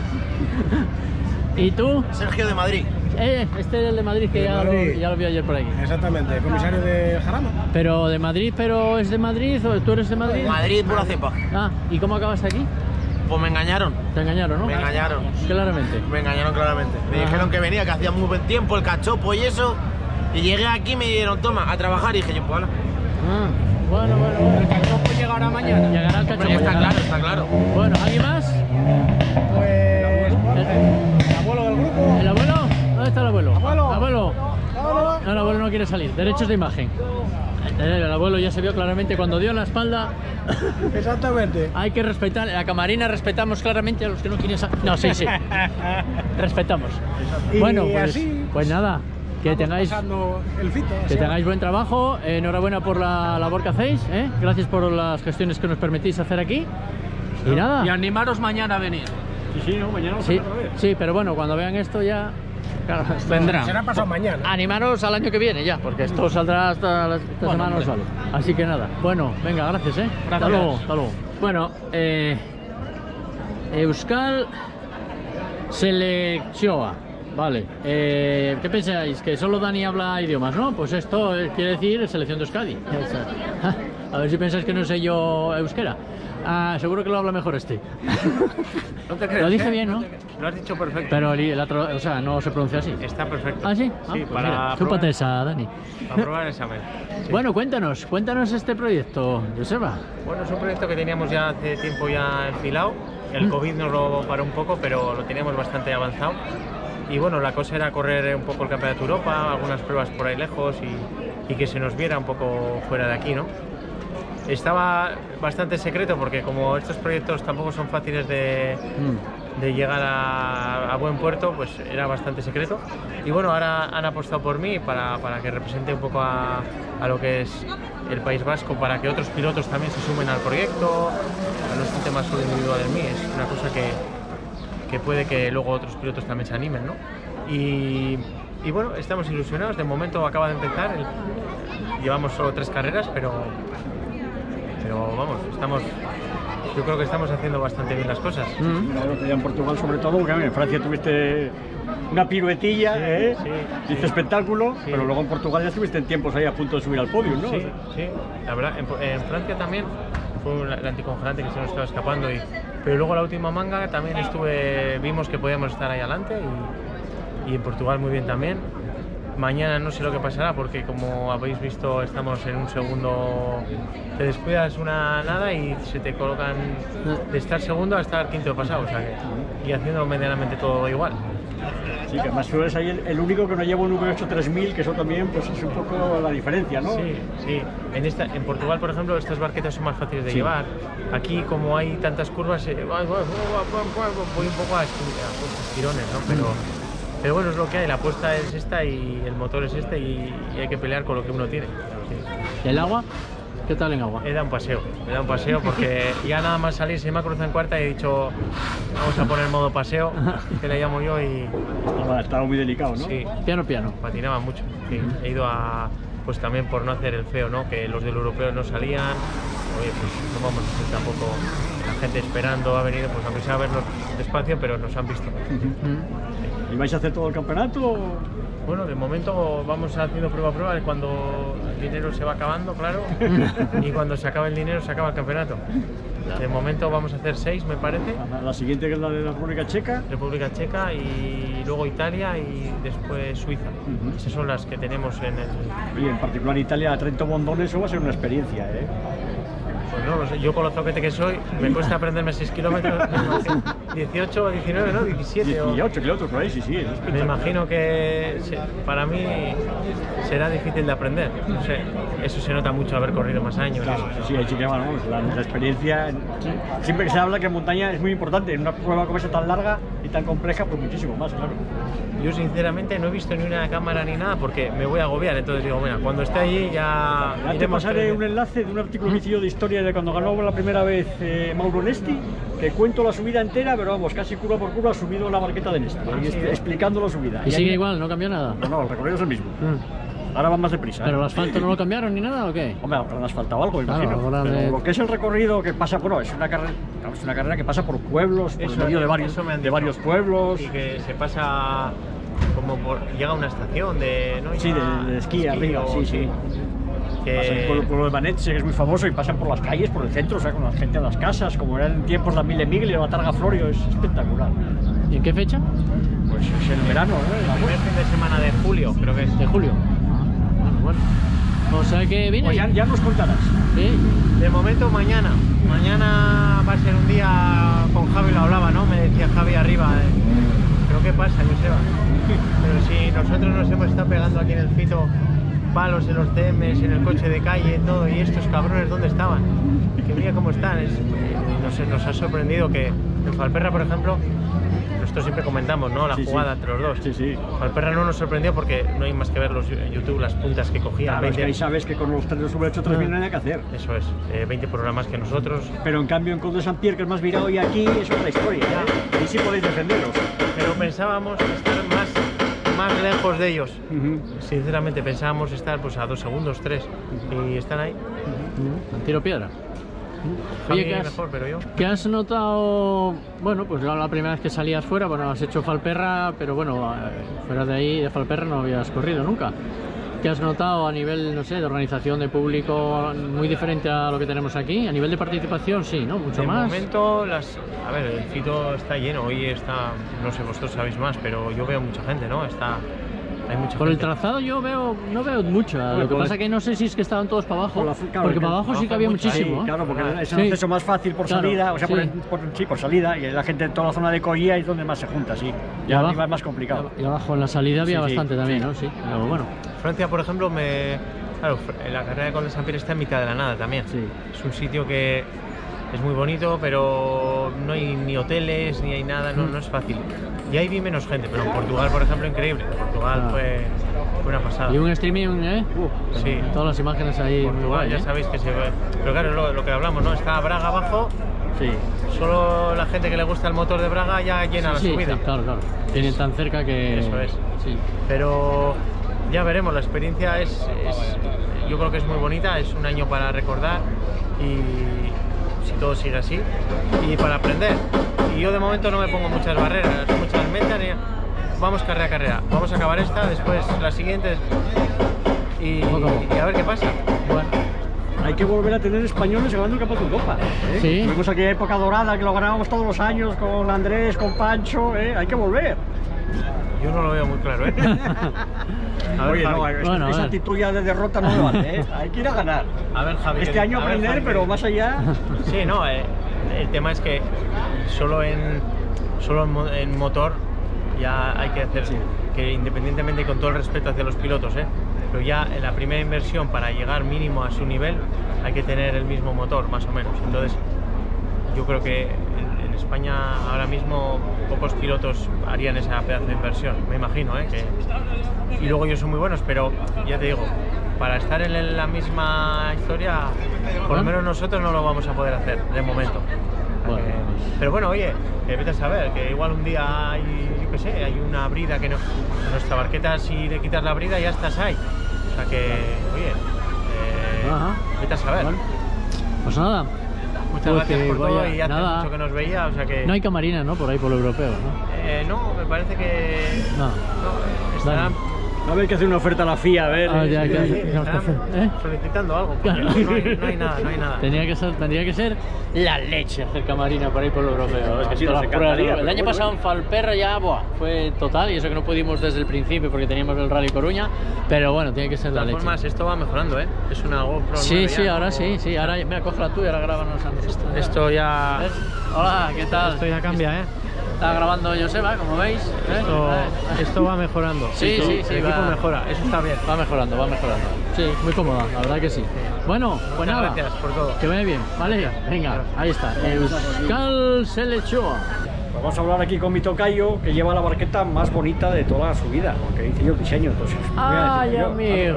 ¿Y tú? Sergio de Madrid. Este es el de Madrid, que De ya Madrid. lo vi ayer por aquí. Exactamente, comisario de Jarama. Pero de Madrid, ¿pero es de Madrid o tú eres de Madrid? Madrid, pura cepa. Ah, ¿y cómo acabaste aquí? Pues me engañaron. Te engañaron, ¿no? Me engañaron. Claramente. Me engañaron claramente. Me Ajá. dijeron que venía, que hacía muy buen tiempo, el cachopo y eso. Y llegué aquí y me dijeron, toma, a trabajar. Y dije yo, pues hala. Ah, bueno. El cachopo llegará mañana. Llegará el cachopo. Está llegará. claro, está claro. Bueno, ¿alguien más? Pues el abuelo del grupo. ¿El abuelo? ¿Dónde está el abuelo? Abuelo. ¿Abuelo? Abuelo. No, el abuelo no quiere salir. Derechos de imagen. El abuelo ya se vio claramente cuando dio la espalda. Exactamente. Hay que respetar. En la camarina respetamos claramente a los que no quieren salir. No, sí. Respetamos. Y Bueno, así, pues nada. Que vamos tengáis, pasando el fito. que tengáis buen trabajo. Enhorabuena por la labor que hacéis. Gracias por las gestiones que nos permitís hacer aquí. Y nada. Y animaros mañana a venir. Sí, no, mañana vamos Sí, a otra vez. sí, pero bueno, cuando vean esto ya. Claro, esto Vendrá. Será pasado mañana. Animaros al año que viene ya, porque esto saldrá esta semana no hombre. sale. Así que nada. Bueno, venga, gracias, Hasta Gracias. luego, hasta luego. Bueno, Euskal Selekzioa. Vale. ¿Qué pensáis? Que solo Dani habla idiomas, ¿no? Pues esto quiere decir selección de Euskadi. A ver si pensáis que no sé yo euskera. Ah, seguro que lo habla mejor este. No te creas, Lo dije ¿eh? bien, ¿no? Lo has dicho perfecto. Pero el otro, o sea, no se pronuncia así. Está perfecto. ¿Ah, sí? Sí, Pues para mira, probar- chúpate esa, Dani. Para probar el examen. Sí. Bueno, cuéntanos este proyecto, Joseba. Bueno, es un proyecto que teníamos ya hace tiempo ya enfilado. El COVID nos lo paró un poco, pero lo teníamos bastante avanzado. Y bueno, la cosa era correr un poco el Campeonato de Europa, algunas pruebas por ahí lejos y que se nos viera un poco fuera de aquí, ¿no? Estaba bastante secreto porque como estos proyectos tampoco son fáciles de llegar a buen puerto, pues era bastante secreto. Y bueno, ahora han apostado por mí para que represente un poco a lo que es el País Vasco, para que otros pilotos también se sumen al proyecto. No es un tema solo individual en mí, es una cosa que puede que luego otros pilotos también se animen, ¿no? Y bueno, estamos ilusionados. De momento acaba de empezar, llevamos solo 3 carreras, pero vamos, yo creo que estamos haciendo bastante bien las cosas. Claro, que ya en Portugal sobre todo, porque en Francia tuviste una piruetilla, hice espectáculo, pero luego en Portugal ya estuviste en tiempos ahí a punto de subir al podio, ¿no? Sí, la verdad, en Francia también fue el anticongelante que se nos estaba escapando, pero luego la última manga también vimos que podíamos estar ahí adelante y en Portugal muy bien también. Mañana no sé lo que pasará porque como habéis visto estamos en un segundo, te descuidas una nada y se te colocan de estar segundo a estar quinto pasado, o sea y haciendo medianamente todo igual. Sí, que además tú eres ahí el único que no lleva un V8 3000, que eso también pues es un poco la diferencia, ¿no? Sí. En Portugal, por ejemplo, estas barquetas son más fáciles de llevar. Aquí, como hay tantas curvas, voy un poco a tirones, ¿no? Pero bueno, es lo que hay, la apuesta es esta y el motor es este y hay que pelear con lo que uno tiene. ¿Y el agua? ¿Qué tal en agua? Me da un paseo porque ya nada más salir, se me ha cruzado en cuarta y he dicho vamos a poner modo paseo, que le llamo yo y... Estaba muy delicado, ¿no? Sí. Piano. Patinaba mucho. Sí. He ido pues también por no hacer el feo, ¿no? Que los del europeo no salían. Oye, pues no vamos a hacer tampoco la gente esperando, ha venido, pues aunque sea a vernos despacio, pero nos han visto. ¿Y vais a hacer todo el campeonato? Bueno, de momento vamos haciendo prueba a prueba, cuando el dinero se va acabando, claro, y cuando se acaba el dinero se acaba el campeonato. De momento vamos a hacer 6, me parece. La siguiente, que es la de la República Checa. República Checa y luego Italia y después Suiza. Esas son las que tenemos en el... Y en particular Italia, a Trento Mondone, eso va a ser una experiencia, ¿eh? Pues no lo sé, yo con lo zoquete que soy, me cuesta aprenderme 6 kilómetros, 18 o 19, ¿no? 17 18 kilómetros por ahí, sí, es me imagino que para mí será difícil de aprender, no sé, eso se nota mucho haber corrido más años. Claro, sí, ahí sí que vamos, la experiencia, siempre que se habla que en montaña es muy importante, en una prueba como esa tan larga y tan compleja, pues muchísimo más, claro. Yo sinceramente no he visto ni una cámara ni nada porque me voy a agobiar, entonces digo, bueno, cuando esté allí ya te pasaré un enlace de un artículo que hice yo de historia de cuando ganó la primera vez Mauro Nesti, que cuento la subida entera, pero vamos, casi curva por curva ha subido la barqueta de Nesti, explicando la subida. ¿Y sigue igual? ¿No cambió nada? No, el recorrido es el mismo. Ahora van más deprisa. ¿Pero el asfalto no lo cambiaron ni nada o qué? Hombre, han asfaltado algo, imagino. Claro, pero lo que es el recorrido que pasa, bueno, es una carrera que pasa por pueblos, por medio de varios pueblos. Y que se pasa como llega a una estación de... ¿no? Sí, de esquí arriba, sí. Pasan por el pueblo de Manetxe, que es muy famoso, y pasan por las calles, por el centro, o sea, con la gente a las casas, como eran en tiempos de Mille Migli y la Targa Florio, es espectacular. ¿Y en qué fecha? Pues es en el verano, ¿no? El primer fin de semana de julio, creo que es. ¿De julio? Bueno. O sea que viene. Pues ya nos contarás. Sí. De momento mañana. Mañana va a ser un día, con Javi lo hablaba, ¿no? Me decía Javi arriba, ¿pero qué pasa, Joseba? Pero si nosotros nos hemos estado pegando aquí en el Fito palos en los CMs, en el coche de calle, en todo, y estos cabrones, ¿dónde estaban? Que mira cómo están. Nos ha sorprendido que en Falperra, por ejemplo, nosotros siempre comentamos, ¿no? La jugada entre los dos. Sí. Falperra no nos sorprendió porque no hay más que ver en YouTube las puntas que cogían. Claro, es que ahí sabes que con los 3 sobre 8 3 no hay nada que hacer. Eso es, 20 programas que nosotros. Pero en cambio en Col de Sant Pierre, que es más virado, y aquí es otra historia, ¿eh? Ahí sí podéis defenderos. Pero pensábamos estar más lejos de ellos. Sinceramente pensábamos estar pues a 2 segundos, 3, y están ahí. Tiro piedra. Oye, ¿qué has notado? Bueno, pues la primera vez que salías fuera, bueno, has hecho Falperra, pero bueno, fuera de ahí, de Falperra, no habías corrido nunca. ¿Qué has notado a nivel, no sé, de organización de público muy diferente a lo que tenemos aquí? A nivel de participación, sí, ¿no? Mucho más. De momento, a ver, el Fito está lleno, hoy está, no sé, vosotros sabéis más, pero yo veo mucha gente, ¿no? Hay mucha por gente. El trazado yo no veo mucho, lo que pasa que no sé si es que estaban todos para abajo, porque para abajo sí que había muchísimo. Sí, claro, porque es un acceso más fácil por salida, o sea, por salida, y la gente en toda la zona de Collía es donde más se junta, sí. Ya arriba es más complicado. Y abajo en la salida había bastante también, ¿no? Sí, pero bueno. Francia, por ejemplo, claro, la carrera de Col de Sant Pierre está en mitad de la nada también. Sí. Es un sitio que es muy bonito, pero no hay ni hoteles, ni hay nada, no es fácil. Y ahí vi menos gente, pero en Portugal, por ejemplo, increíble. Portugal fue una pasada. Y un streaming, sí. Todas las imágenes ahí. Portugal, muy guay, ya sabéis que se ve. Pero claro, lo que hablamos, ¿no? Está Braga abajo. Sí. Solo la gente que le gusta el motor de Braga ya llena la subida. Sí, claro. Tienen tan cerca que... Eso es. Sí. Pero ya veremos, la experiencia yo creo que es muy bonita, es un año para recordar y si todo sigue así y para aprender. Y yo de momento no me pongo muchas barreras, muchas metas, vamos carrera a carrera, vamos a acabar esta, después las siguientes y a ver qué pasa. Bueno. Hay que volver a tener españoles ganando el Campeonato de Europa. Sí. Tuvimos aquella época dorada que lo ganábamos todos los años con Andrés, con Pancho, hay que volver. Yo no lo veo muy claro, A ver, Javi, esa actitud ya de derrota no me vale, Hay que ir a ganar. A ver, Javi. Este año aprender, Javi, pero más allá... Sí, no, el tema es que solo en motor ya hay que hacer, que independientemente y con todo el respeto hacia los pilotos, pero ya en la primera inversión para llegar mínimo a su nivel hay que tener el mismo motor, más o menos. Entonces, yo creo que en España ahora mismo pocos pilotos harían esa pedazo de inversión, me imagino, y luego ellos son muy buenos, pero ya te digo, para estar en la misma historia, por lo menos nosotros no lo vamos a poder hacer de momento. Pero bueno, oye, vete a saber, que igual un día hay, yo qué sé, hay una brida que no... Nuestra barqueta, si le quitas la brida ya estás ahí. O sea que, oye, vete a saber. Bueno, pues nada. Muchas gracias por todo y hace mucho que nos veía, o sea que... No hay camarina, ¿no? Por ahí, por lo europeo, ¿no? No, me parece que... No. estarán A ver que hace una oferta a la FIA, a ver. Solicitando algo. Claro. No hay nada, no hay nada. Tendría que ser la leche hacer camarina por ahí por lo europeo. Es que sí, nos encantaría, El año pasado en Falperra ya fue total, y eso que no pudimos desde el principio porque teníamos el Rally Coruña, pero bueno, tiene que ser la De leche. todas formas, esto va mejorando, ¿eh? Es una GoPro. Sí, sí, ahora sí, sí. Ahora mira, coge la tuya y ahora grábanos antes. Esto ya... Hola, ¿qué tal? Esto ya cambia, ¿eh? Está grabando Joseba, como veis. Esto va mejorando. Sí, sí, sí. El equipo mejora, eso está bien. Va mejorando, va mejorando. Sí, muy cómoda, la verdad que sí. Bueno, pues Muchas nada. gracias por todo. Que vaya bien, ¿vale? Venga, ahí está. Euskal Selechoa. Vamos a hablar aquí con mi tocayo, que lleva la barqueta más bonita de toda la subida, porque hice yo el diseño, entonces. ¡Ay, amigo!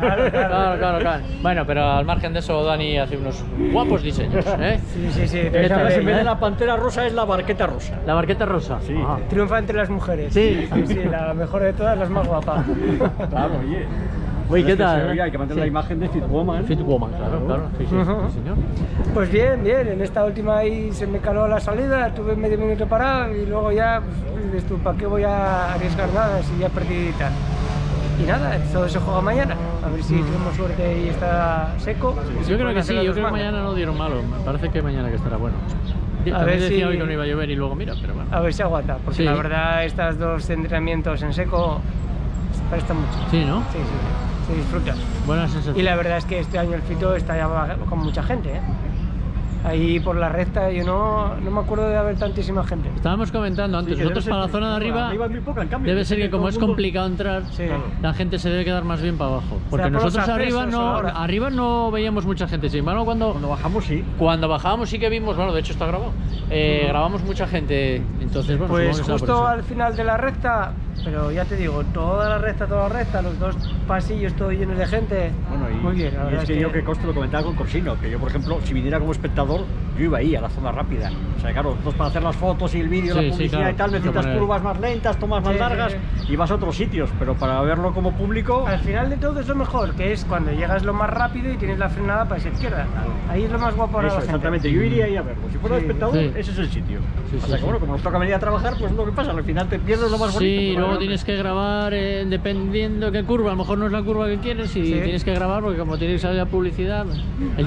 Claro. Bueno, pero al margen de eso, Dani hace unos guapos diseños, ¿eh? Sí. ¿Qué tal, En vez de la pantera rosa es la barqueta rosa. La barqueta rosa. Sí. Ajá. Triunfa entre las mujeres. Sí. Sí, la mejor de todas, la más guapa. Claro, oye. Uy, ¿qué tal? Hay que mantener la imagen de Fit Woman. Fit Woman, claro. Sí, sí, señor. Pues bien. En esta última ahí se me caló la salida, tuve medio minuto parado y luego ya, pues, dices tú, ¿para qué voy a arriesgar nada si ya perdí y tal? Y nada, todo se juega mañana. A ver si tenemos suerte y está seco. Yo creo que sí, yo creo que mañana no dieron malo. Me parece que mañana que estará bueno. A ver decía si... hoy que no iba a llover y luego mira, pero bueno. A ver si aguanta, porque Sí. la verdad estos dos entrenamientos en seco se prestan mucho. Sí, ¿no? Sí, se disfruta. Buena sensación. Y la verdad es que este año el Fito está ya con mucha gente, ¿eh? Ahí por la recta yo no me acuerdo de haber tantísima gente. Estábamos comentando antes, nosotros para la zona de arriba es muy poca, en cambio. debe ser que como es complicado entrar, Sí. la gente se debe quedar más bien para abajo. Porque por los nosotros accesos ahora. arriba no veíamos mucha gente. Sin embargo, cuando bajamos sí. Cuando bajábamos sí que vimos, bueno, de hecho está grabado, grabamos mucha gente. Entonces, bueno, Pues supongo que será justo por eso. al final de la recta, pero ya te digo, toda la recta, los dos pasillos todos llenos de gente. Bueno, muy bien, la y verdad es que yo que conste lo comentaba con Corsino, que yo por ejemplo, si viniera como espectador, yo iba ahí a la zona rápida. O sea, claro, pues para hacer las fotos y el vídeo, Sí, la sí, publicidad claro. y tal, necesitas Poner- curvas más lentas, tomas más Sí, largas sí, y vas a otros sitios, pero para verlo como público... Al final de todo es lo mejor, que es cuando llegas lo más rápido y tienes la frenada para esa izquierda. Ahí es lo más guapo para Eso, la gente. exactamente, yo iría ahí a verlo. Si fuera Sí. espectador, Sí. ese es el sitio. Sí, o sí, sea que sí. bueno, como nos toca venir a trabajar, pues lo que pasa, al final te pierdes lo más bonito. Sí, pero luego bueno, tienes que grabar dependiendo qué curva, a lo mejor no es la curva que quieres y Sí. tienes que grabar porque como tienes que salir la publicidad, el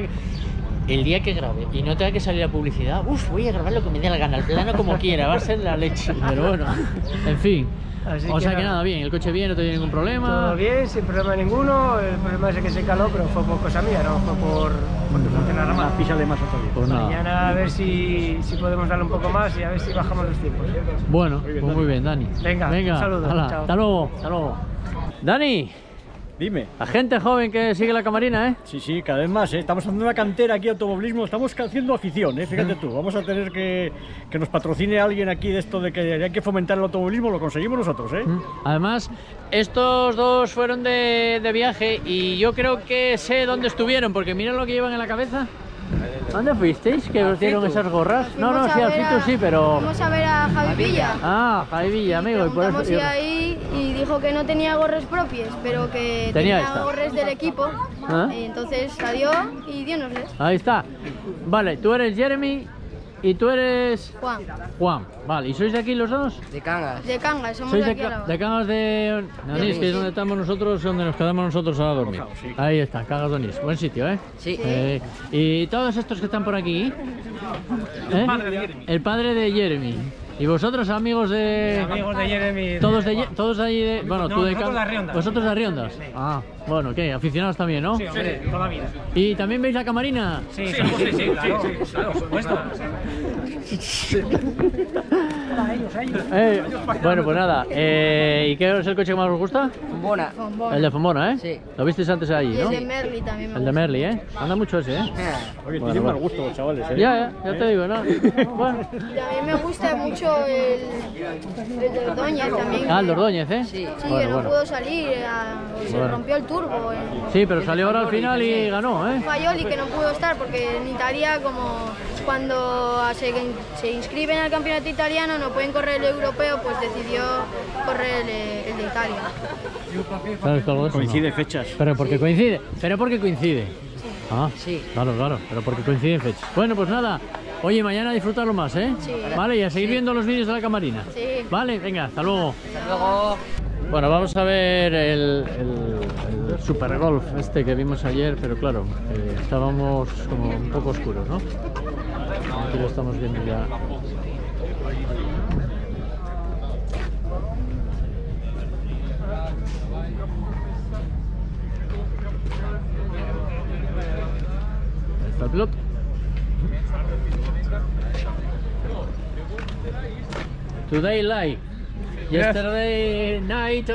día que grabe y no tenga que salir la publicidad, voy a grabar lo que me dé la gana, el plano como quiera, va a ser la leche, pero bueno, en fin. Así O sea que nada. nada, bien, el coche bien, no tiene ningún problema. Todo bien, sin problema ninguno. El problema es que se caló, pero fue por cosa mía, no fue porque funcionara mal. písale más otro día. Pues nada. Mañana a ver si podemos darle un poco más y a ver si bajamos los tiempos. Bueno, pues muy bien, Dani. Venga, un saludo, hala, chao. hasta luego. Dani, Dime. la gente joven que sigue la camarina, ¿eh? Sí, cada vez más, ¿eh? Estamos haciendo una cantera aquí de automovilismo, estamos haciendo afición, ¿eh? Fíjate tú, vamos a tener que nos patrocine alguien aquí de esto de que hay que fomentar el automovilismo, lo conseguimos nosotros, ¿eh? Además, estos dos fueron de viaje y yo creo que sé dónde estuvieron, porque mira lo que llevan en la cabeza. ¿Dónde fuisteis que os dieron esas gorras? No, Fuimos sí, a al ver Fitu sí, pero... Fuimos a ver a Javi Villa. Ah, Javi Villa, amigo, y por eso... Preguntamos si ahí y dijo que no tenía gorras propias, pero que Tenía tenía esta. gorras del equipo. ¿Ah? Y entonces salió y diónosles. Ahí está. Vale, tú eres Jeremy y tú eres... Juan, Juan. Vale, ¿y sois de aquí los dos? De Cangas. de Cangas, somos Sois de aquí a la de Cangas de Onís, que es donde estamos nosotros, donde nos quedamos nosotros a dormir. Ahí está, Cangas de Onís. Buen sitio, ¿eh? Sí. Y todos estos que están por aquí, ¿eh? El padre de Jeremy. ¿Y vosotros, amigos de...? Amigos de Jeremy. Todos de allí de... Bueno, No, tú de nosotros de Cangas. Arriondas. Vosotros de Arriondas. Ah, bueno, ¿qué? Aficionados también, ¿no? Sí, hombre, toda la vida. ¿Y también veis la camarina? Sí, claro, por supuesto. Bueno, pues nada. ¿Y qué es el coche que más os gusta? Bona. El de Fombona, ¿eh? Sí. Lo visteis antes allí, Y el ¿no? de Merli también me El de Merli, ¿eh? Anda mucho ese, ¿eh? Oye, Bueno, tienen mal bueno. gusto los chavales, ¿eh? Ya te digo, ¿no? Bueno. Y a mí me gusta mucho el de Ordóñez también. Ah, el de Ordóñez, ¿eh? Sí, Bueno, que no bueno. pudo salir, se Bueno. rompió el turbo. Sí, pero salió ahora al final y ganó, ¿eh? Fayoli que no pudo estar porque en Italia, como cuando se inscriben al campeonato italiano no pueden correr el europeo, pues decidió correr el de Italia. ¿Sabes algo de eso? Coincide No. fechas. Pero porque coincide. Pero porque coincide. Ah, Sí. claro, pero porque coinciden fechas. Bueno, pues nada. Oye, mañana a disfrutarlo más, ¿eh? Sí. Vale, y a seguir viendo los vídeos de la camarina. Sí. Vale, venga, hasta luego. Hasta luego. Bueno, vamos a ver el Super Golf este que vimos ayer, pero claro, estábamos como un poco oscuros, ¿no? Aquí lo estamos viendo ya. Ahí está el piloto. Today light. Yesterday night.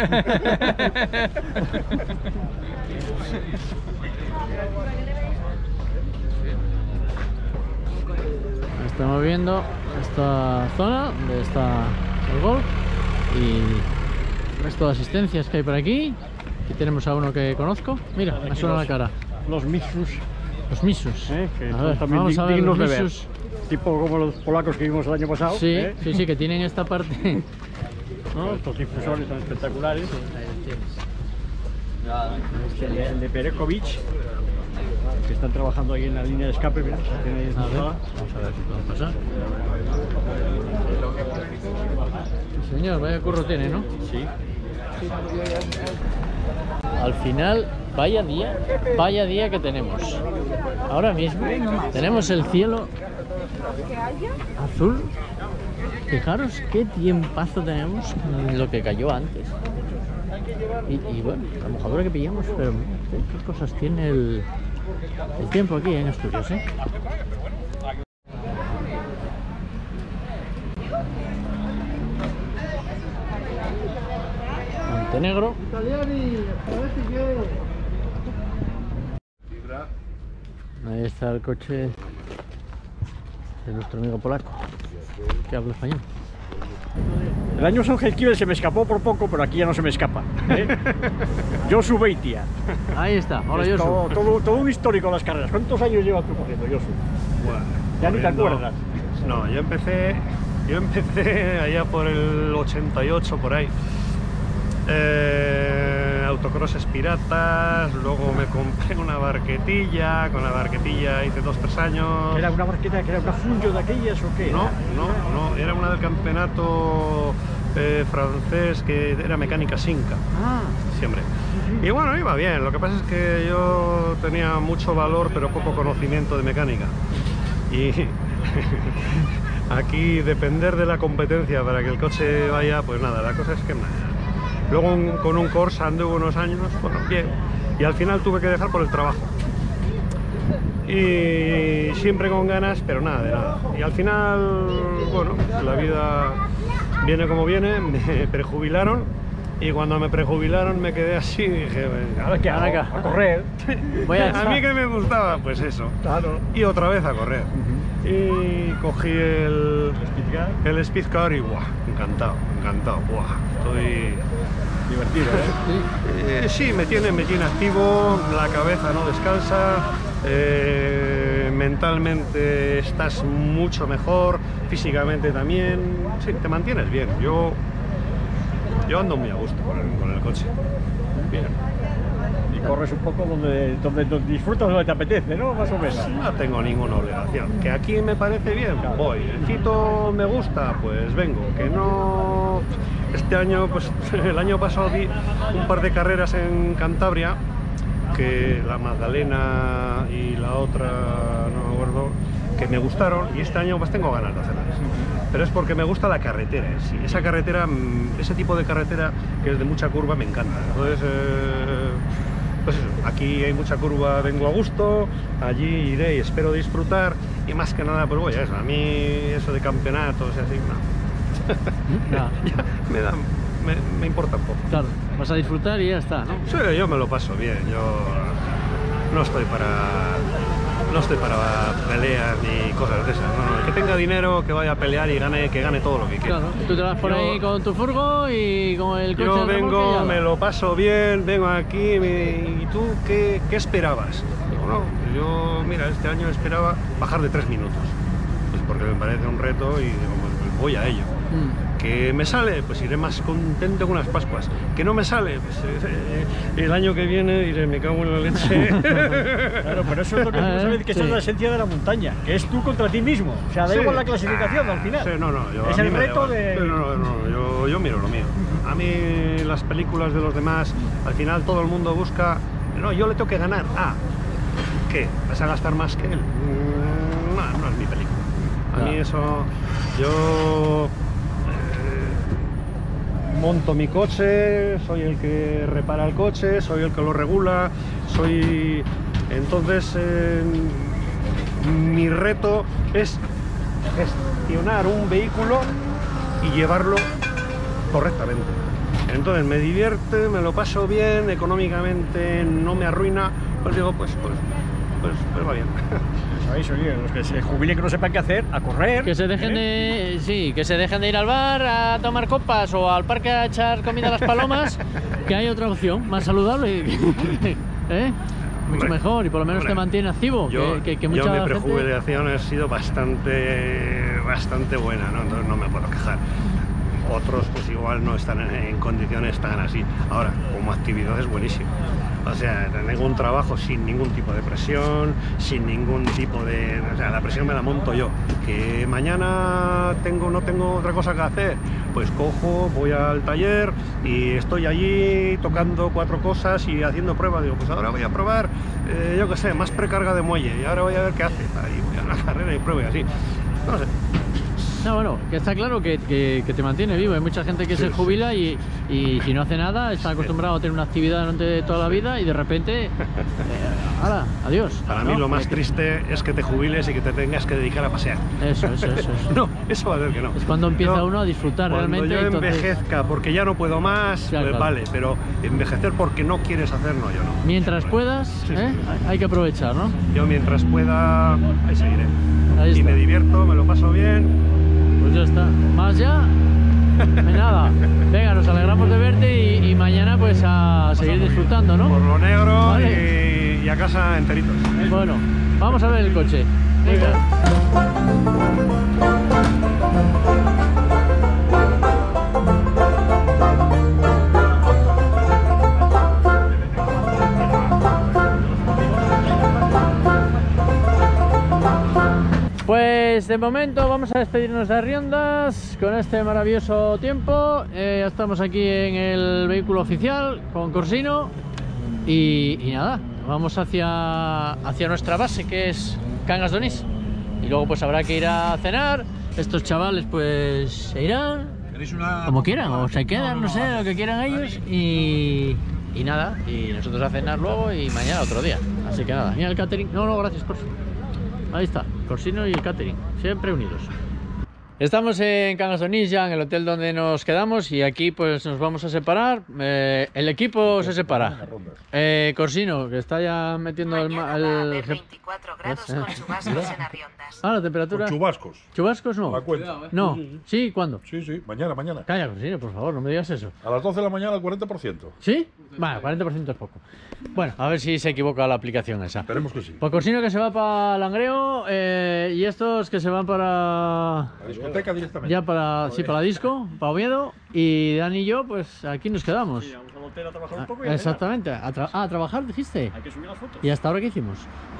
Estamos viendo esta zona donde está el golf y el resto de asistencias que hay por aquí. Aquí tenemos a uno que conozco. Mira, me suena la cara. Los Misus. Los Misus. Que a ver, también vamos a ver dignos los de ver. Misus. Tipo como los polacos que vimos el año pasado. Sí, sí, que tienen esta parte. ¿No? Estos difusores son espectaculares. El de Perekovic, que están trabajando ahí en la línea de escape. Mira, tiene ahí vamos a ver si podemos pasar. Sí, señor, vaya curro tiene, ¿no? Sí. Al final, vaya día que tenemos. Ahora mismo tenemos el cielo azul. Fijaros qué tiempazo tenemos en lo que cayó antes. Y bueno, la mojadura que pillamos, pero qué cosas tiene el tiempo aquí en Asturias, ¿eh? Montenegro. Ahí está el coche de nuestro amigo polaco, que habla español. El año San Genkivel se me escapó por poco, pero aquí ya no se me escapa. Josu Beitia. Ahí está, hola Josu. Todo un histórico en las carreras. ¿Cuántos años llevas tú corriendo, Josu? Bueno, ya ni te acuerdas. No, yo empecé allá por el 88, por ahí. Autocrosses piratas, luego me compré una barquetilla, con la barquetilla hice 2-3 años. ¿Era una barqueta que era una Funjo de aquellas o qué? No, era una del campeonato francés que era mecánica Sinca. Siempre. Y bueno, iba bien, lo que pasa es que yo tenía mucho valor pero poco conocimiento de mecánica. Y aquí depender de la competencia para que el coche vaya, pues nada, la cosa es que luego con un Corsa anduve unos años, bueno, bien, y al final tuve que dejar por el trabajo. Y siempre con ganas, pero nada de nada. Y al final, bueno, la vida viene como viene, me prejubilaron. Y cuando me prejubilaron me quedé así y dije, ¿ahora qué? Ahora a correr. A mí que me gustaba, pues eso. Claro. Y otra vez a correr. Y cogí el Speedcar y ¡buah! Encantado. ¡Buah! Estoy divertido, ¿eh? Sí, me tiene activo, la cabeza no descansa, mentalmente estás mucho mejor, físicamente también, sí, te mantienes bien. Yo ando muy a gusto con el coche. Bien. Y corres un poco donde disfrutas, donde te apetece, ¿no? Más o menos. No tengo ninguna obligación. Que aquí me parece bien, voy. El Fito me gusta, pues vengo. Que no... Este año, pues el año pasado vi un par de carreras en Cantabria, que la Magdalena y la otra, no me acuerdo, que me gustaron, y este año pues tengo ganas de hacerlas. Pero es porque me gusta la carretera, sí. Esa carretera, ese tipo de carretera que es de mucha curva me encanta. Entonces, pues eso, aquí hay mucha curva, vengo a gusto, allí iré y espero disfrutar, y más que nada pues voy a eso. A mí eso de campeonatos y así, no. Ya, me importa un poco. Claro, vas a disfrutar y ya está, ¿no? Sí, yo me lo paso bien, yo no estoy para peleas ni cosas de esas. No, el que tenga dinero, que vaya a pelear y que gane todo lo que quiera. Claro, tú te vas por ahí con tu furgo y con el coche. Yo vengo, me lo paso bien, vengo aquí ¿y tú qué esperabas? Digo, no, yo, mira, este año esperaba bajar de 3 minutos. Pues porque me parece un reto y digo, pues voy a ello. Que me sale, pues iré más contento con unas Pascuas. Que no me sale, pues el año que viene diré, me cago en la leche. Claro, pero eso es lo que tú sabes, que esa es la esencia de la montaña, que es tú contra ti mismo. O sea, da igual la clasificación al final. Sí, no, es el reto de... No, yo miro lo mío. A mí las películas de los demás, al final todo el mundo busca, no, yo le tengo que ganar. Ah, ¿qué? ¿Vas a gastar más que él? No, no es mi película. A mí eso, yo monto mi coche, soy el que repara el coche, soy el que lo regula, soy... Entonces, mi reto es gestionar un vehículo y llevarlo correctamente. Entonces me divierte, me lo paso bien, económicamente no me arruina, pues digo, pues va bien. Eso, oye, los que se jubilen que no sepan qué hacer, a correr. Que se dejen de... Sí, que se dejen de ir al bar a tomar copas o al parque a echar comida a las palomas, que hay otra opción, más saludable. ¿Eh? Mucho mejor y por lo menos te mantiene activo. Yo mucha mi gente... prejubilación ha sido bastante buena, ¿no? Entonces no me puedo quejar. Otros pues igual no están en condiciones tan así. Ahora, como actividad es buenísimo. O sea, tengo un trabajo sin ningún tipo de presión, sin ningún tipo de... O sea, la presión me la monto yo. Que mañana no tengo otra cosa que hacer, pues cojo, voy al taller y estoy allí tocando 4 cosas y haciendo pruebas. Digo, pues ahora voy a probar, yo qué sé, más precarga de muelle y ahora voy a ver qué hace. Ahí voy a una carrera y pruebo y así. No sé. No, bueno, que está claro que te mantiene vivo. Hay mucha gente que se jubila y si no hace nada, está acostumbrado a tener una actividad durante toda la vida y de repente, ¡hala! Adiós. Para mí lo más triste es que te jubiles y que te tengas que dedicar a pasear. Eso. No, eso va a ser que no. Es cuando empieza uno a disfrutar realmente. Cuando yo envejezca porque ya no puedo más, pues vale, pero envejecer porque no quieres hacer, no, yo no. Mientras puedas, hay que aprovechar, ¿no? Yo mientras pueda, ahí seguiré. Ahí está. Y me divierto, me lo paso bien. Pues ya está. Más ya, nada. Venga, nos alegramos de verte y mañana pues a seguir disfrutando, ¿no? Por lo negro, vale. y a casa enteritos. Bueno, vamos a ver el coche. Venga. Pues de momento vamos a despedirnos de Arriondas con este maravilloso tiempo. Ya estamos aquí en el vehículo oficial con Corsino y nada, vamos hacia nuestra base, que es Cangas d'Onís, y luego pues habrá que ir a cenar. Estos chavales pues se irán como quieran o se quedan, no sé, lo que quieran ellos, y nada, y nosotros a cenar luego y mañana otro día. Así que nada, mira el catering. No, gracias, Corsino. Ahí está, Corsino y el catering, siempre unidos. Estamos en Cangas d'Onís, ya en el hotel donde nos quedamos, y aquí pues nos vamos a separar. El equipo se separa. Corsino, que está ya metiendo el 24 grados con chubascos en Arriondas. Ah, la temperatura. Con chubascos. ¿Chubascos no? La cuenta. No. ¿Sí? ¿Cuándo? Sí, mañana. Calla, Corsino, por favor, no me digas eso. A las 12 de la mañana el 40%. ¿Sí? Bueno, 40% es poco. Bueno, a ver si se equivoca la aplicación esa. Esperemos que sí. Pues Corsino que se va para Langreo, y estos que se van para... La discoteca directamente. Ya para la disco, para Oviedo, y Dani y yo, pues aquí nos quedamos. Sí, vamos al hotel a trabajar un poco y exactamente, a trabajar, dijiste. Hay que subir las fotos. ¿Y hasta ahora qué hicimos?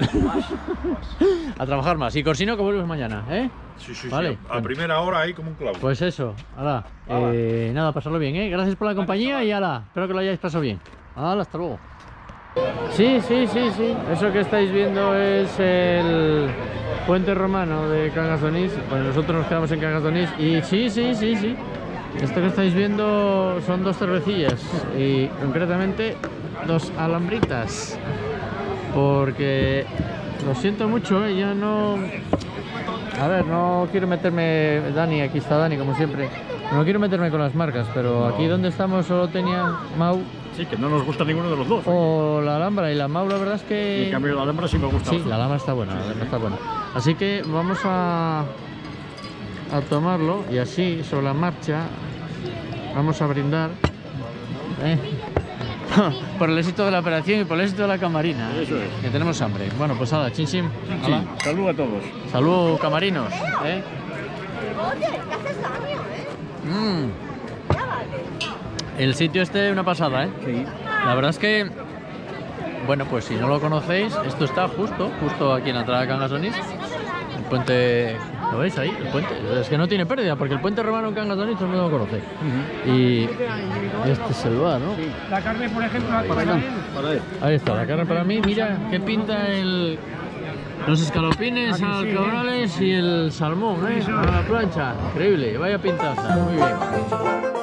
A trabajar más. Y Corsino que vuelves mañana, ¿eh? Sí, vale. A primera hora ahí como un clavo. Pues eso, ala. Nada, pasarlo bien, ¿eh? Gracias por la compañía y ala, espero que lo hayáis pasado bien. Ala, hasta luego. Sí. Eso que estáis viendo es el puente romano de Cangas d'Onís. Pues nosotros nos quedamos en Cangas d'Onís y sí. Esto que estáis viendo son 2 cervecillas y concretamente 2 alambritas. Porque lo siento mucho, yo no... A ver, no quiero meterme... Dani, aquí está Dani como siempre. No quiero meterme con las marcas, pero aquí donde estamos solo tenía Mau. Sí, que no nos gusta ninguno de los dos. O la Alhambra, y la Mau la verdad es que... Y en cambio la Alhambra sí me gusta. Sí, la Alhambra está buena, Así que vamos a tomarlo y así, sobre la marcha, vamos a brindar por el éxito de la operación y por el éxito de la camarina. Eso es. Que tenemos hambre. Bueno, pues nada, chin. Sí. Salud a todos. Salud, camarinos. Oye, que haces daño, El sitio este es una pasada, ¿eh? Sí. La verdad es que, bueno, pues si no lo conocéis, esto está justo aquí en la entrada de Cangas d'Onís, el puente ¿Lo veis ahí? El puente. Es que no tiene pérdida, porque el puente romano en Cangas de Onís no lo conoce. Y este es el bar, ¿no? La carne, por ejemplo, Ahí está, la carne para mí. Mira qué pinta los escalopines alcabrales y el salmón, ¿eh? A la plancha. Increíble, vaya pintaza. Muy bien.